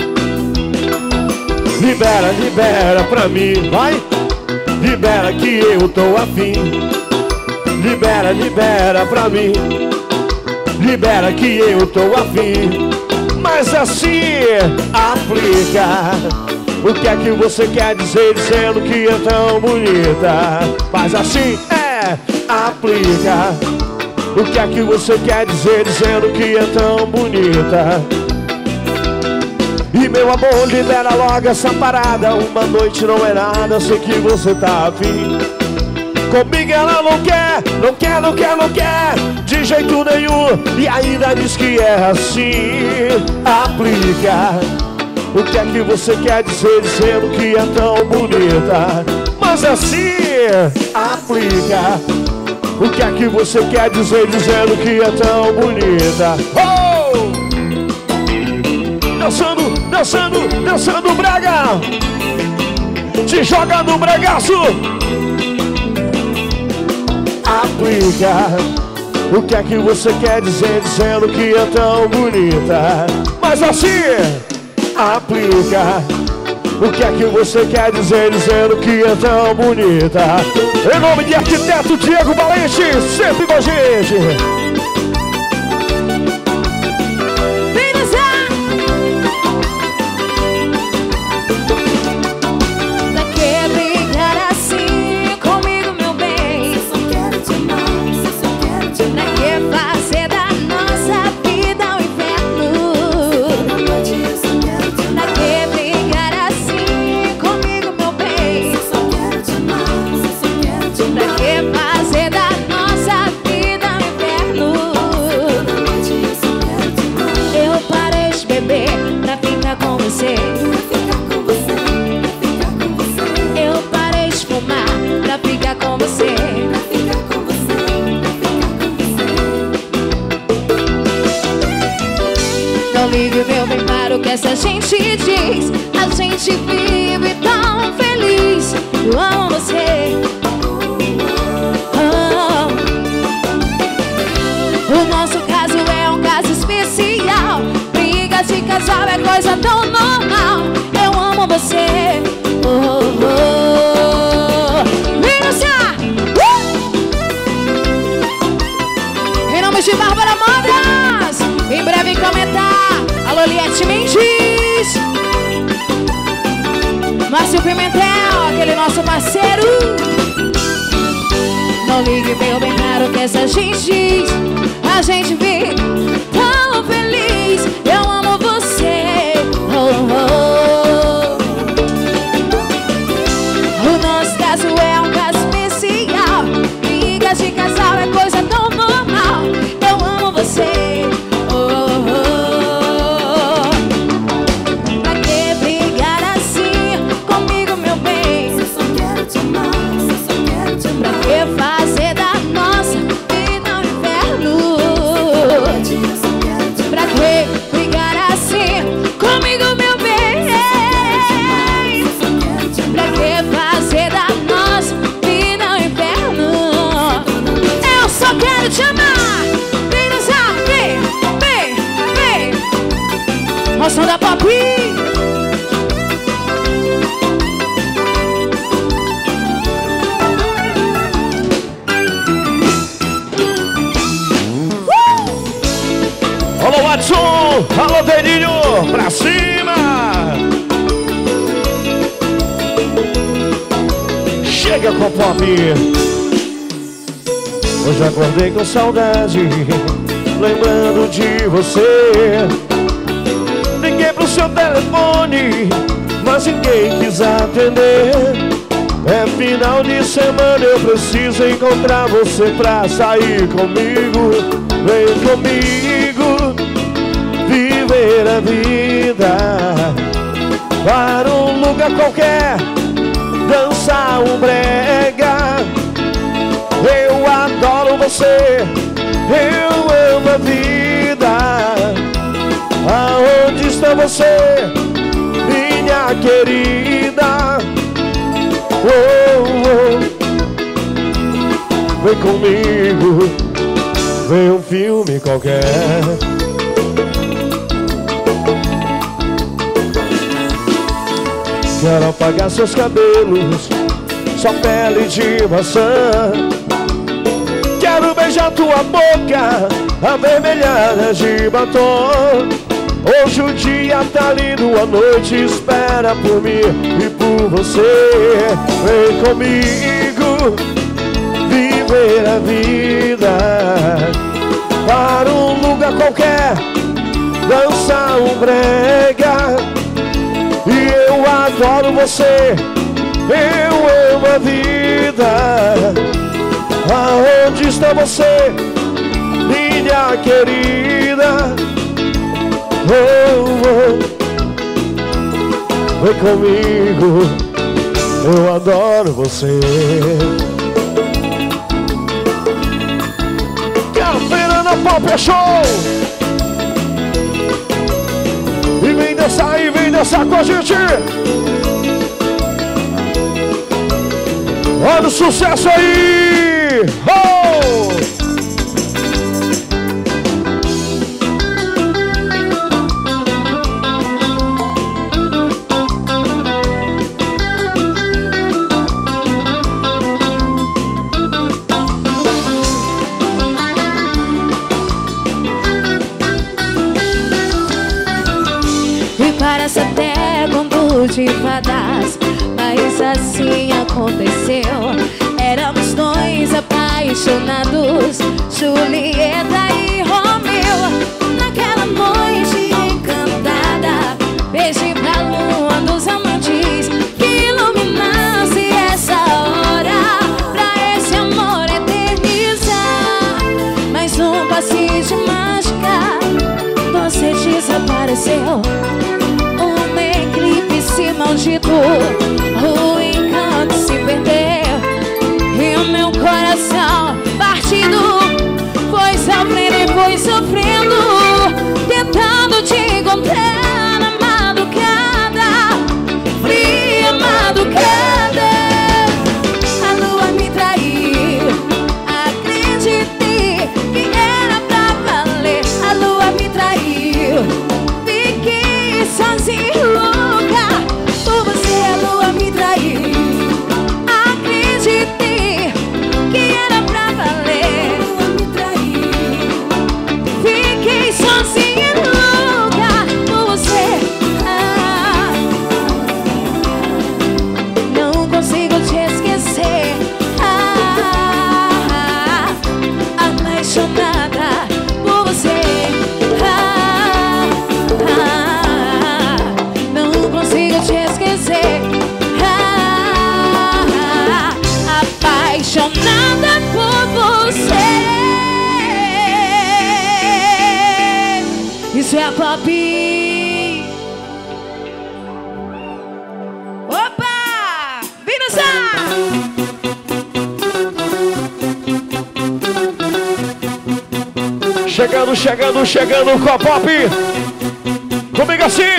Libera, libera pra mim, vai. Libera que eu tô afim. Libera, libera pra mim. Libera que eu tô afim. Mas assim, aplica. O que é que você quer dizer dizendo que é tão bonita? Mas assim, aplica. O que é que você quer dizer dizendo que é tão bonita? E meu amor, libera logo essa parada. Uma noite não é nada, sei que você tá afim. Comigo ela não quer, não quer, não quer, não quer de jeito nenhum. E ainda diz que é assim. Aplica. O que é que você quer dizer dizendo que é tão bonita? Mas assim, aplica. O que é que você quer dizer dizendo que é tão bonita? Oh! Dançando, dançando, dançando brega. Te joga no bregaço. Aplica. O que é que você quer dizer dizendo que é tão bonita? Mas assim, aplica. O que é que você quer dizer dizendo que é tão bonita? Em nome de arquiteto Diego Valente, sempre com a gente. nosso caso é um caso especial. Brigas de casal é coisa tão normal. Eu amo você. Pra que brigar assim comigo, meu bem? Eu só quero te amar, eu só quero te amar. Pra que fazer da nossa vida um inferno? Pra que brigar assim comigo, meu bem? Pra que fazer da nossa vida um inferno? Eu só quero te amar. Vem dançar, vem, vem, vem. O som da Pop. Alô, Watson! Alô, Deninho! Pra cima! Chega com Pop! Hoje acordei com saudade, lembrando de você. Liguei pro seu telefone, mas ninguém quis atender. É final de semana, eu preciso encontrar você pra sair comigo. Vem comigo, viver a vida. Para um lugar qualquer, dançar um brega. Eu adoro você, eu amo a vida. Aonde está você, minha querida? Oh, oh. Vem comigo, vem um filme qualquer. Quero apagar seus cabelos, sua pele de maçã. Quero beijar tua boca, avermelhada de batom. Hoje o dia tá lindo, a noite espera por mim e por você. Vem comigo, viver a vida. Para um lugar qualquer, dançar um brega. E eu adoro você, eu amo a vida. Aonde está você, minha querida? Oh, oh. Vem comigo, eu adoro você. Quinta-feira na Pop é show. E vem dançar com a gente. Olha o sucesso aí! Oh! Parece até conto de fadas, mas assim aconteceu. Éramos dois apaixonados, Julieta e Romeu. Naquela noite encantada, beijei pra lua dos amantes que iluminasse essa hora, pra esse amor eternizar. Mas num passe de mágica, você desapareceu. Maldito, o encanto se perdeu e o meu coração partido foi sofrendo. pop. Opa! Vem dançar! Chegando com a pop. Comigo assim.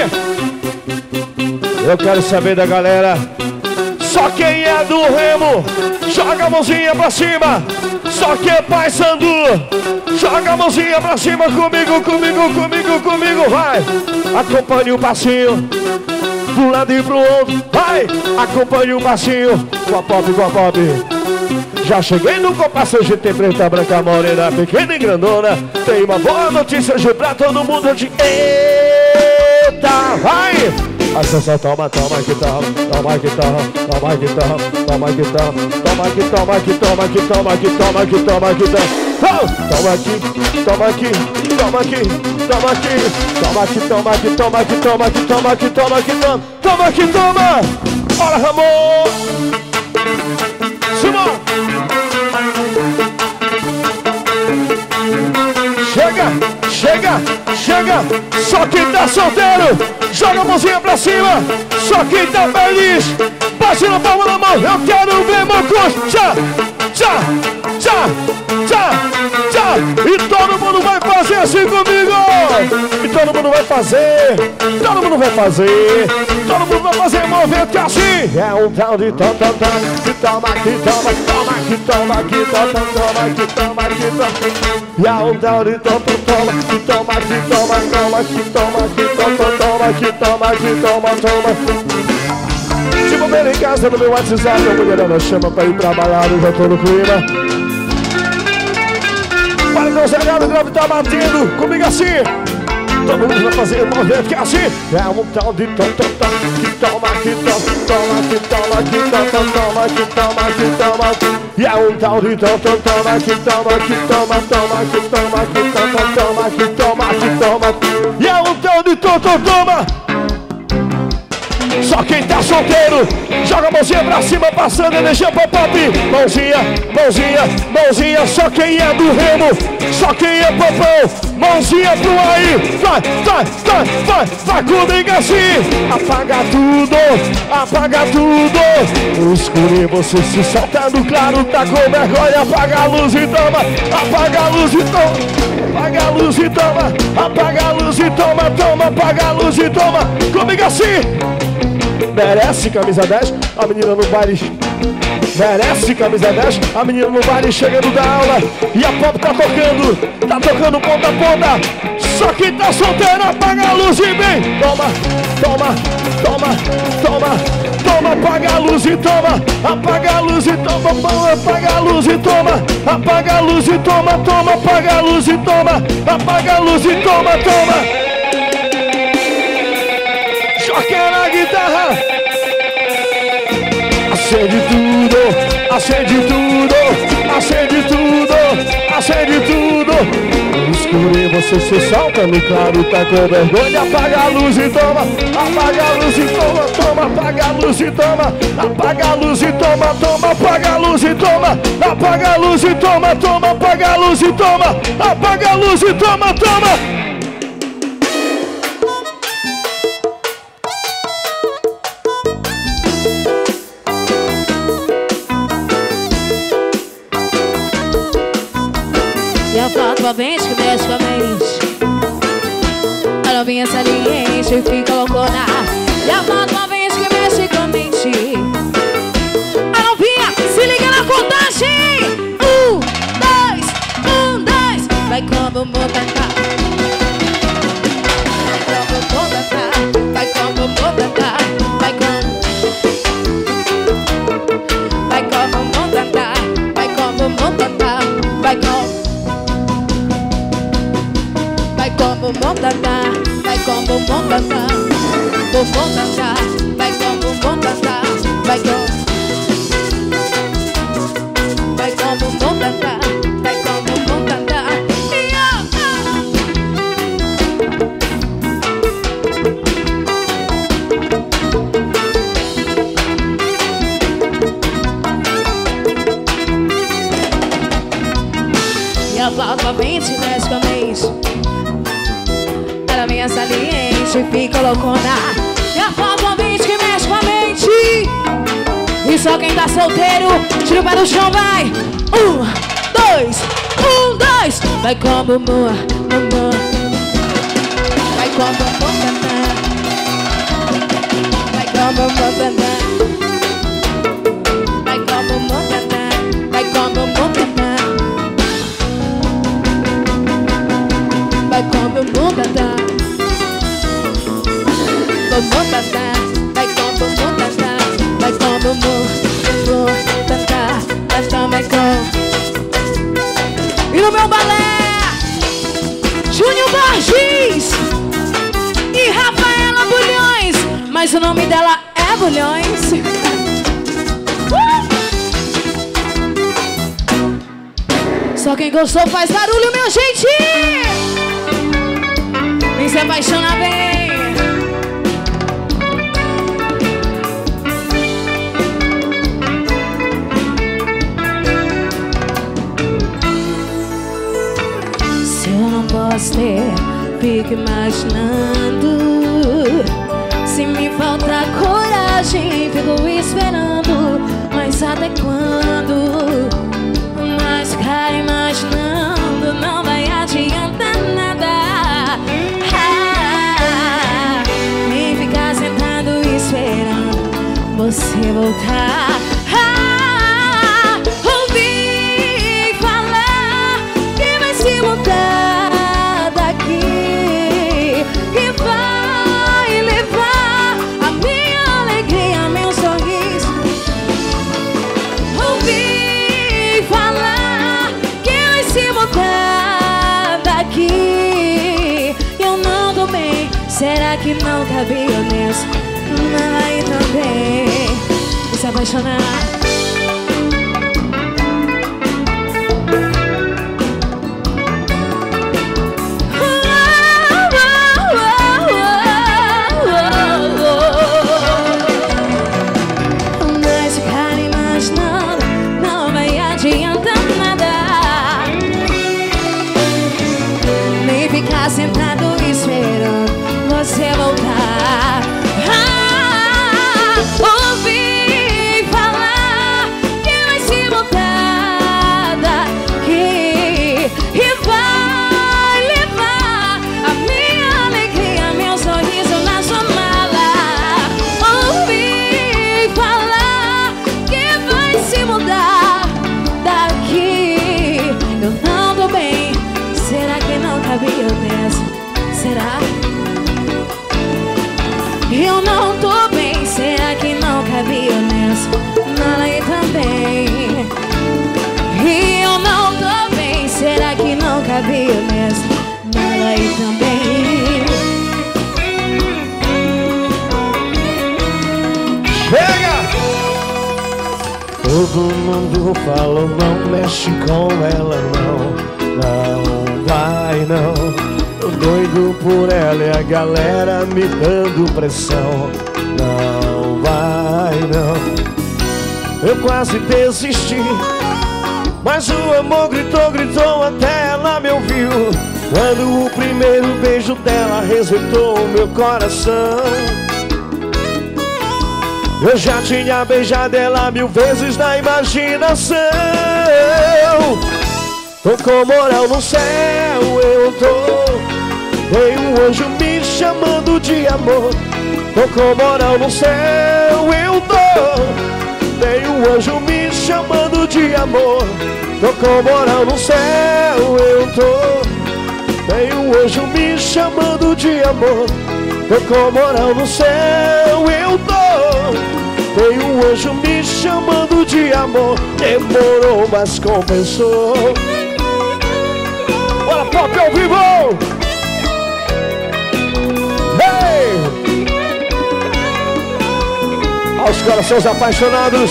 Eu quero saber da galera. Só quem é do Remo, joga a mãozinha pra cima. Só quem é Pai Sandu, joga a mãozinha pra cima comigo, vai. Acompanhe o passinho, do lado e pro outro, vai. Acompanhe o passinho, com a pop. Já cheguei no compasso GT preta, branca, morena, pequena e grandona. Tem uma boa notícia hoje pra todo mundo de eita, vai! Atenção, toma que toma. Bora, Ramon! Simão! Chega! Só quem tá solteiro, joga a mãozinha pra cima. Só quem tá feliz, bate na palma da mão. Eu quero ver Mocoso. Tchá! E todo mundo vai fazer assim comigo. E todo mundo vai fazer. Todo mundo vai fazer movimento que assim. É um tal de toma. E é um tal de toma. Se bobeira em casa no meu WhatsApp, a mulherada chama pra ir pra balada, eu já tô no clima. Para não ser nada, o grave tá batendo comigo assim. Todo mundo vai fazer um movimento que é assim. É um tal de toma. E é um tal de toma. E é um tal de toma. Só quem tá solteiro, joga a mãozinha pra cima, passando energia pro pop. Mãozinha, só quem é do Remo, só quem é popão, mãozinha pro aí. Vai comigo assim. Apaga tudo. No escuro e você se solta no claro, tá com vergonha. Apaga a luz e toma. Apaga a luz e toma. Comigo assim. Merece camisa 10, a menina no baile. Merece camisa 10, a menina no baile chegando da aula. E a pop tá tocando ponta a ponta. Só quem tá solteiro, apaga a luz e vem. Toma, apaga a luz e toma. Apaga a luz e toma, apaga a luz e toma. Apaga a luz e toma, apaga a luz e toma. Apaga a luz e toma. Joga na guitarra. Acende tudo. No escuro e você se solta no claro, tá com vergonha. Apaga a luz e toma. Apaga a luz e toma. Apaga a luz e toma. Apaga a luz e toma. Apaga a luz e toma. Apaga a luz e toma. Apaga a luz e toma. Apaga a luz e toma. E a foto pra frente que mexe com a mente. A novinha saliente e fica loucona. E a foto pra frente que mexe com a mente. A novinha se liga na contagem. 1, 2. Vai como o mundo tá. Vai como o mundo tá. Vai como o mundo tá. Vai como o mundo tá. Vai como o mundo tá. Vai como o mundo tá. Vou dançar. Vai como o mundo tá. Vai como o mundo tá. Vai como o mundo tá. E a volta pra frente mexe com a mente. novinha saliente, fica loucona. E a falta um beat que mexe com a mente. E só quem tá solteiro, tira para o chão, vai. 1, 2, 1, 2. Vai com o bumbum, bumbum. Vai com o bumbum, bumbum. Vai com o bumbum, bumbum. Vai com o bumbum, bumbum. Vai com o bumbum, bumbum. Vai com o bumbum, bumbum. Bumbum, bumbum. Vai com o bumbum, bumbum. Vai com o bumbum, bumbum, bumbum. Mas também com. E no meu balé, Júnior Borges e Rafaela Bulhões. Mas o nome dela é Bulhões. Só quem gostou faz barulho, minha gente. Vem se apaixonar, vem. Você fica imaginando. Se me falta coragem, fico esperando. Mas até quando? Mas ficar imaginando não vai adiantar nada. Nem ficar sentado esperando você voltar. Ouvi falar que vai se mudar. Será que não cabia nisso? Aí também se apaixonar. Mas ficar imaginando não vai adiantar nada. Nem ficar sentado esperando você voltar. Ouvi falar que vai se mudar daqui e vai levar a minha alegria, meu sorriso na sua mala. Ouvi falar que vai se mudar daqui. Eu não tô bem. Será que não cabia nessa? Será? Eu não tô bem, será que não cabia nessa? Nada aí também. E eu não tô bem, será que não cabia nessa? Nada aí também. Chega! Todo mundo fala, não mexe com ela, não. Não vai, não. Tô doido por ela e a galera me dando pressão. Não vai, não. Eu quase desisti, mas o amor gritou, gritou até ela me ouviu. Quando o primeiro beijo dela resetou o meu coração. Eu já tinha beijado ela 1000 vezes na imaginação. Tô com moral no céu, eu tô. Tem um anjo me chamando de amor. Tô com moral no céu, eu tô. Tem um anjo me chamando de amor. Tô com moral no céu, eu tô. Tem um anjo me chamando de amor. Tô com moral no céu, eu tô. Tem um anjo me chamando de amor. Demorou, mas compensou. Bora, pop ao vivo! Aos corações apaixonados.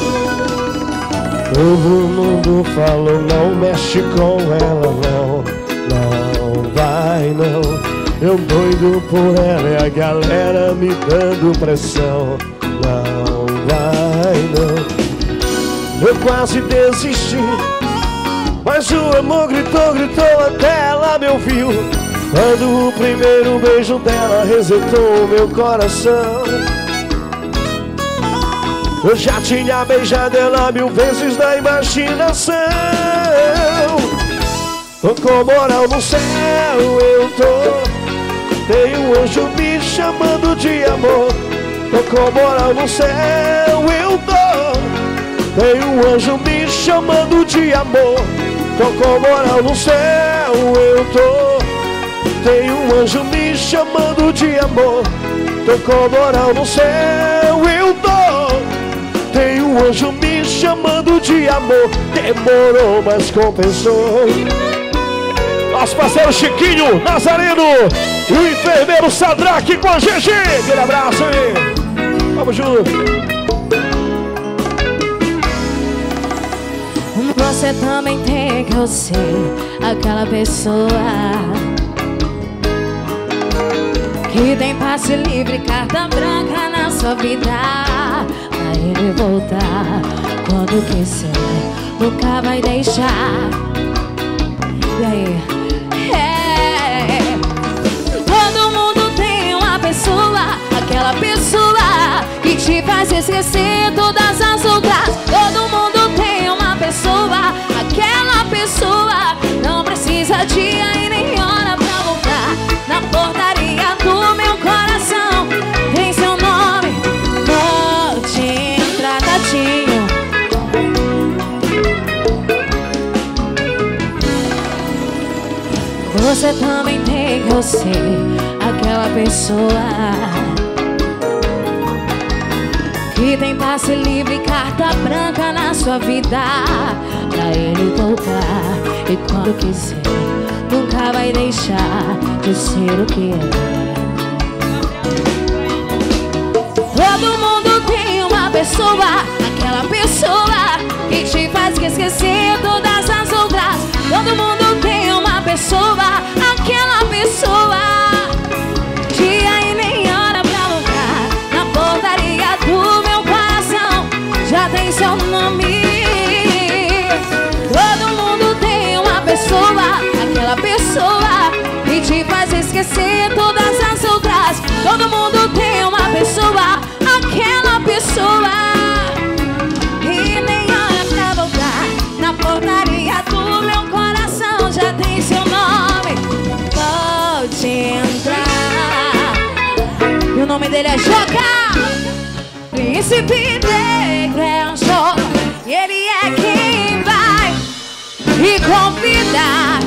Todo mundo falou, não mexe com ela, não. Não vai, não. Eu doido por ela e a galera me dando pressão. Não vai, não. Eu quase desisti, mas o amor gritou, gritou até ela me ouviu. Quando o primeiro beijo dela resetou meu coração, eu já tinha beijado ela 1000 vezes na imaginação. Com moral no céu eu tô, tem um anjo me chamando de amor. Com moral no céu eu tô, tem um anjo me chamando de amor. Com moral no céu eu tô, tem um anjo me chamando de amor. Com moral no céu eu tô, tem um anjo me chamando de amor. Demorou, mas compensou. Nosso parceiro Chiquinho Nazareno e o enfermeiro Sadraque com a GG. Aquele abraço aí. Vamos junto. Você também tem que eu ser aquela pessoa que tem passe livre, carta branca na sua vida, pra ele voltar quando quiser, nunca vai deixar. E aí? Todo mundo tem uma pessoa, aquela pessoa que te faz esquecer todas as outras. Todo mundo tem uma pessoa, aquela pessoa não precisa dia e nem hora pra voltar. Na portaria do meu coração tem seu nome, pode entrar, gatinho. Você também tem que ser aquela pessoa que tem passe livre, carta branca na sua vida, pra ele voltar e quando quiser, nunca vai deixar de ser o que é. Todo mundo tem uma pessoa, aquela pessoa que te faz esquecer todas as outras. Todo mundo tem uma pessoa, aquela pessoa, dia e nem hora pra voltar. Na portaria do meu coração já tem seu nome. Todo mundo tem uma pessoa, aquela pessoa que te faz esquecer todas as outras. Todo mundo tem uma pessoa, aquela pessoa, e nem hora pra voltar. Na portaria do meu coração já tem seu nome, pode entrar. E o nome dele é Joca, príncipe de Crenshaw. E ele é quem vai me convidar.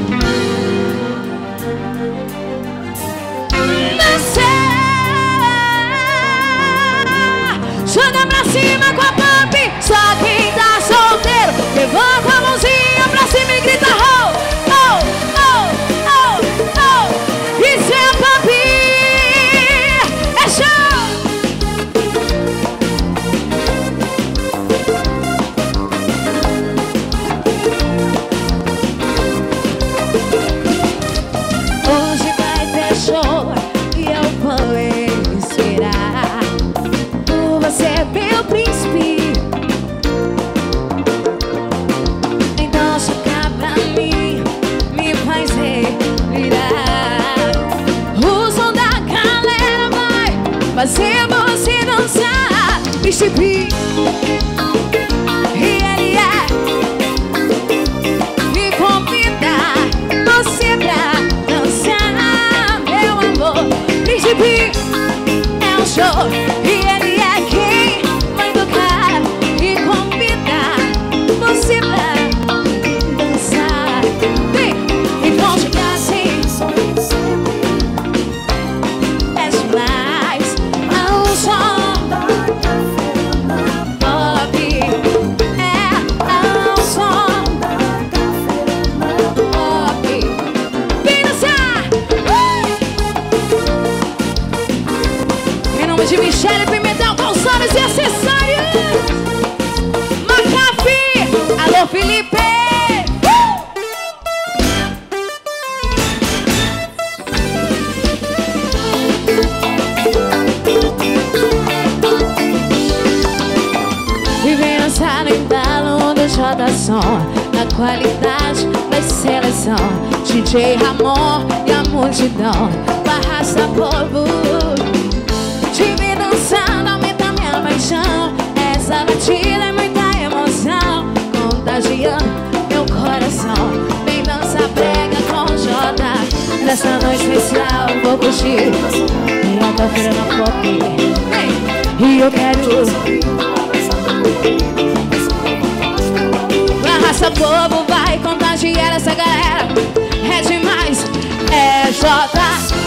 Joga pra cima com a pump, só quem tá solteiro levanta a mãozinha pra cima e grita ho, ho, ho, ho, ho. Isso é a pump, é show. Hoje vai ter show e eu vou esperar por você, meu príncipe. Então chega pra mim, me faz revirar. O som da galera vai fazer você dançar, príncipe. E ele é me convidar você pra dançar, meu amor. Príncipe é um show e ele é quem vai tocar e convidar você pra dançar. Vem, e vão chegar assim, é demais. É um som pop, é um som pop. Vem dançar! Em nome de Michele Pimentel, calçados e acessórios, Macafi, alô Felipe. E vem dançar no embalo do J-Som, na qualidade da seleção. DJ Ramon e a multidão arrasta povo. Te vi dançando, aumenta minha paixão. Essa batida é muita emoção, contagiando meu coração. Vem dançar brega com Jota. Nessa noite especial vou curtir minha alta-feira na pop. E eu quero arrasta povo, vai contagiar essa galera. É demais, é Jota.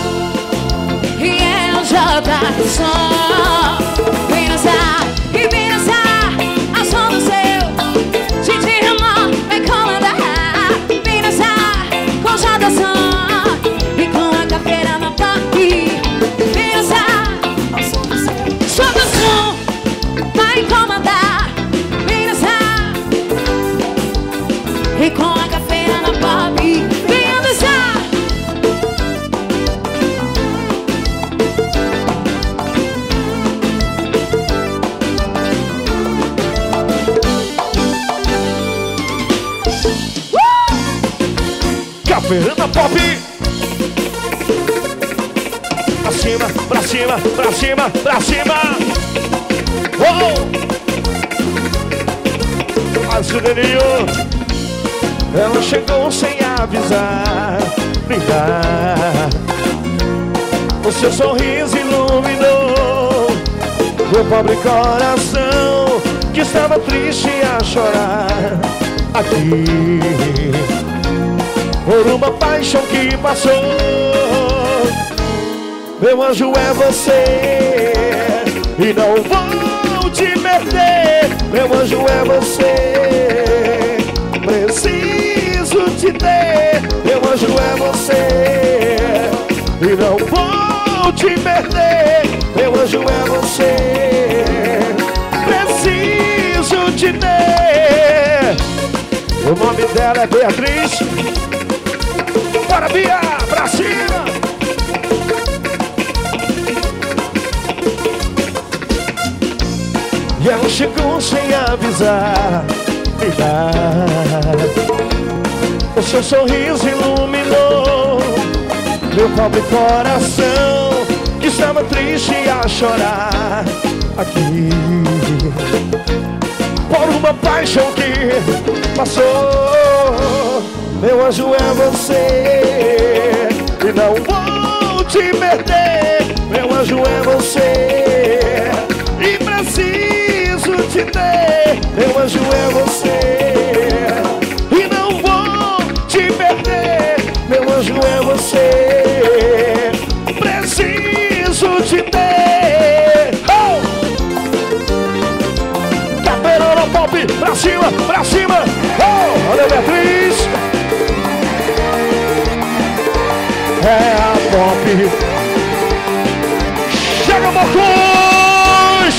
E é o Jota som. Vem dançar e vem dançar ao som do seu DJ Ramon vai comandar. Vem dançar com o Jota som e com a cafeira na pop. Vem dançar ao som do seu Jota som vai comandar. Vem dançar e com a cafeira na pop. Vem dançar. Cafeirana Pop. Pra cima, pra cima, pra cima, pra cima. Uou! A Juninho, ela chegou sem avisar, brincar. O seu sorriso iluminou meu pobre coração, que estava triste a chorar aqui por uma paixão que passou. Meu anjo é você e não vou te perder. Meu anjo é você, preciso te ter. Meu anjo é você e não vou te perder. Meu anjo é você, preciso te ter. O nome dela é Beatriz. Bora, Bia, pra cima! E ela chegou sem avisar, me dar. O seu sorriso iluminou meu pobre coração, que estava triste a chorar aqui por uma paixão que passou. Meu anjo é você e não vou te perder. Meu anjo é você e preciso te ter. Meu anjo é você e não vou te perder. Meu anjo é você, preciso te ter. Oh! Cafeirana Pop, pra cima, pra cima. Oh! Olha, Beatriz. É a Pop. Chega, Marcos!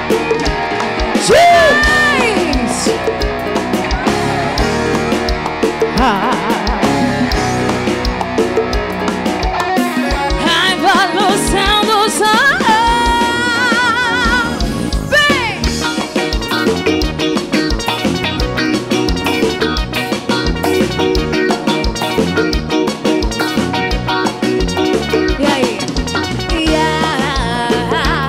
Nice! A evolução do som. Vem! E aí?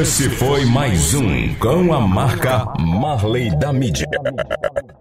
Esse foi mais um com a marca Marley da Mídia.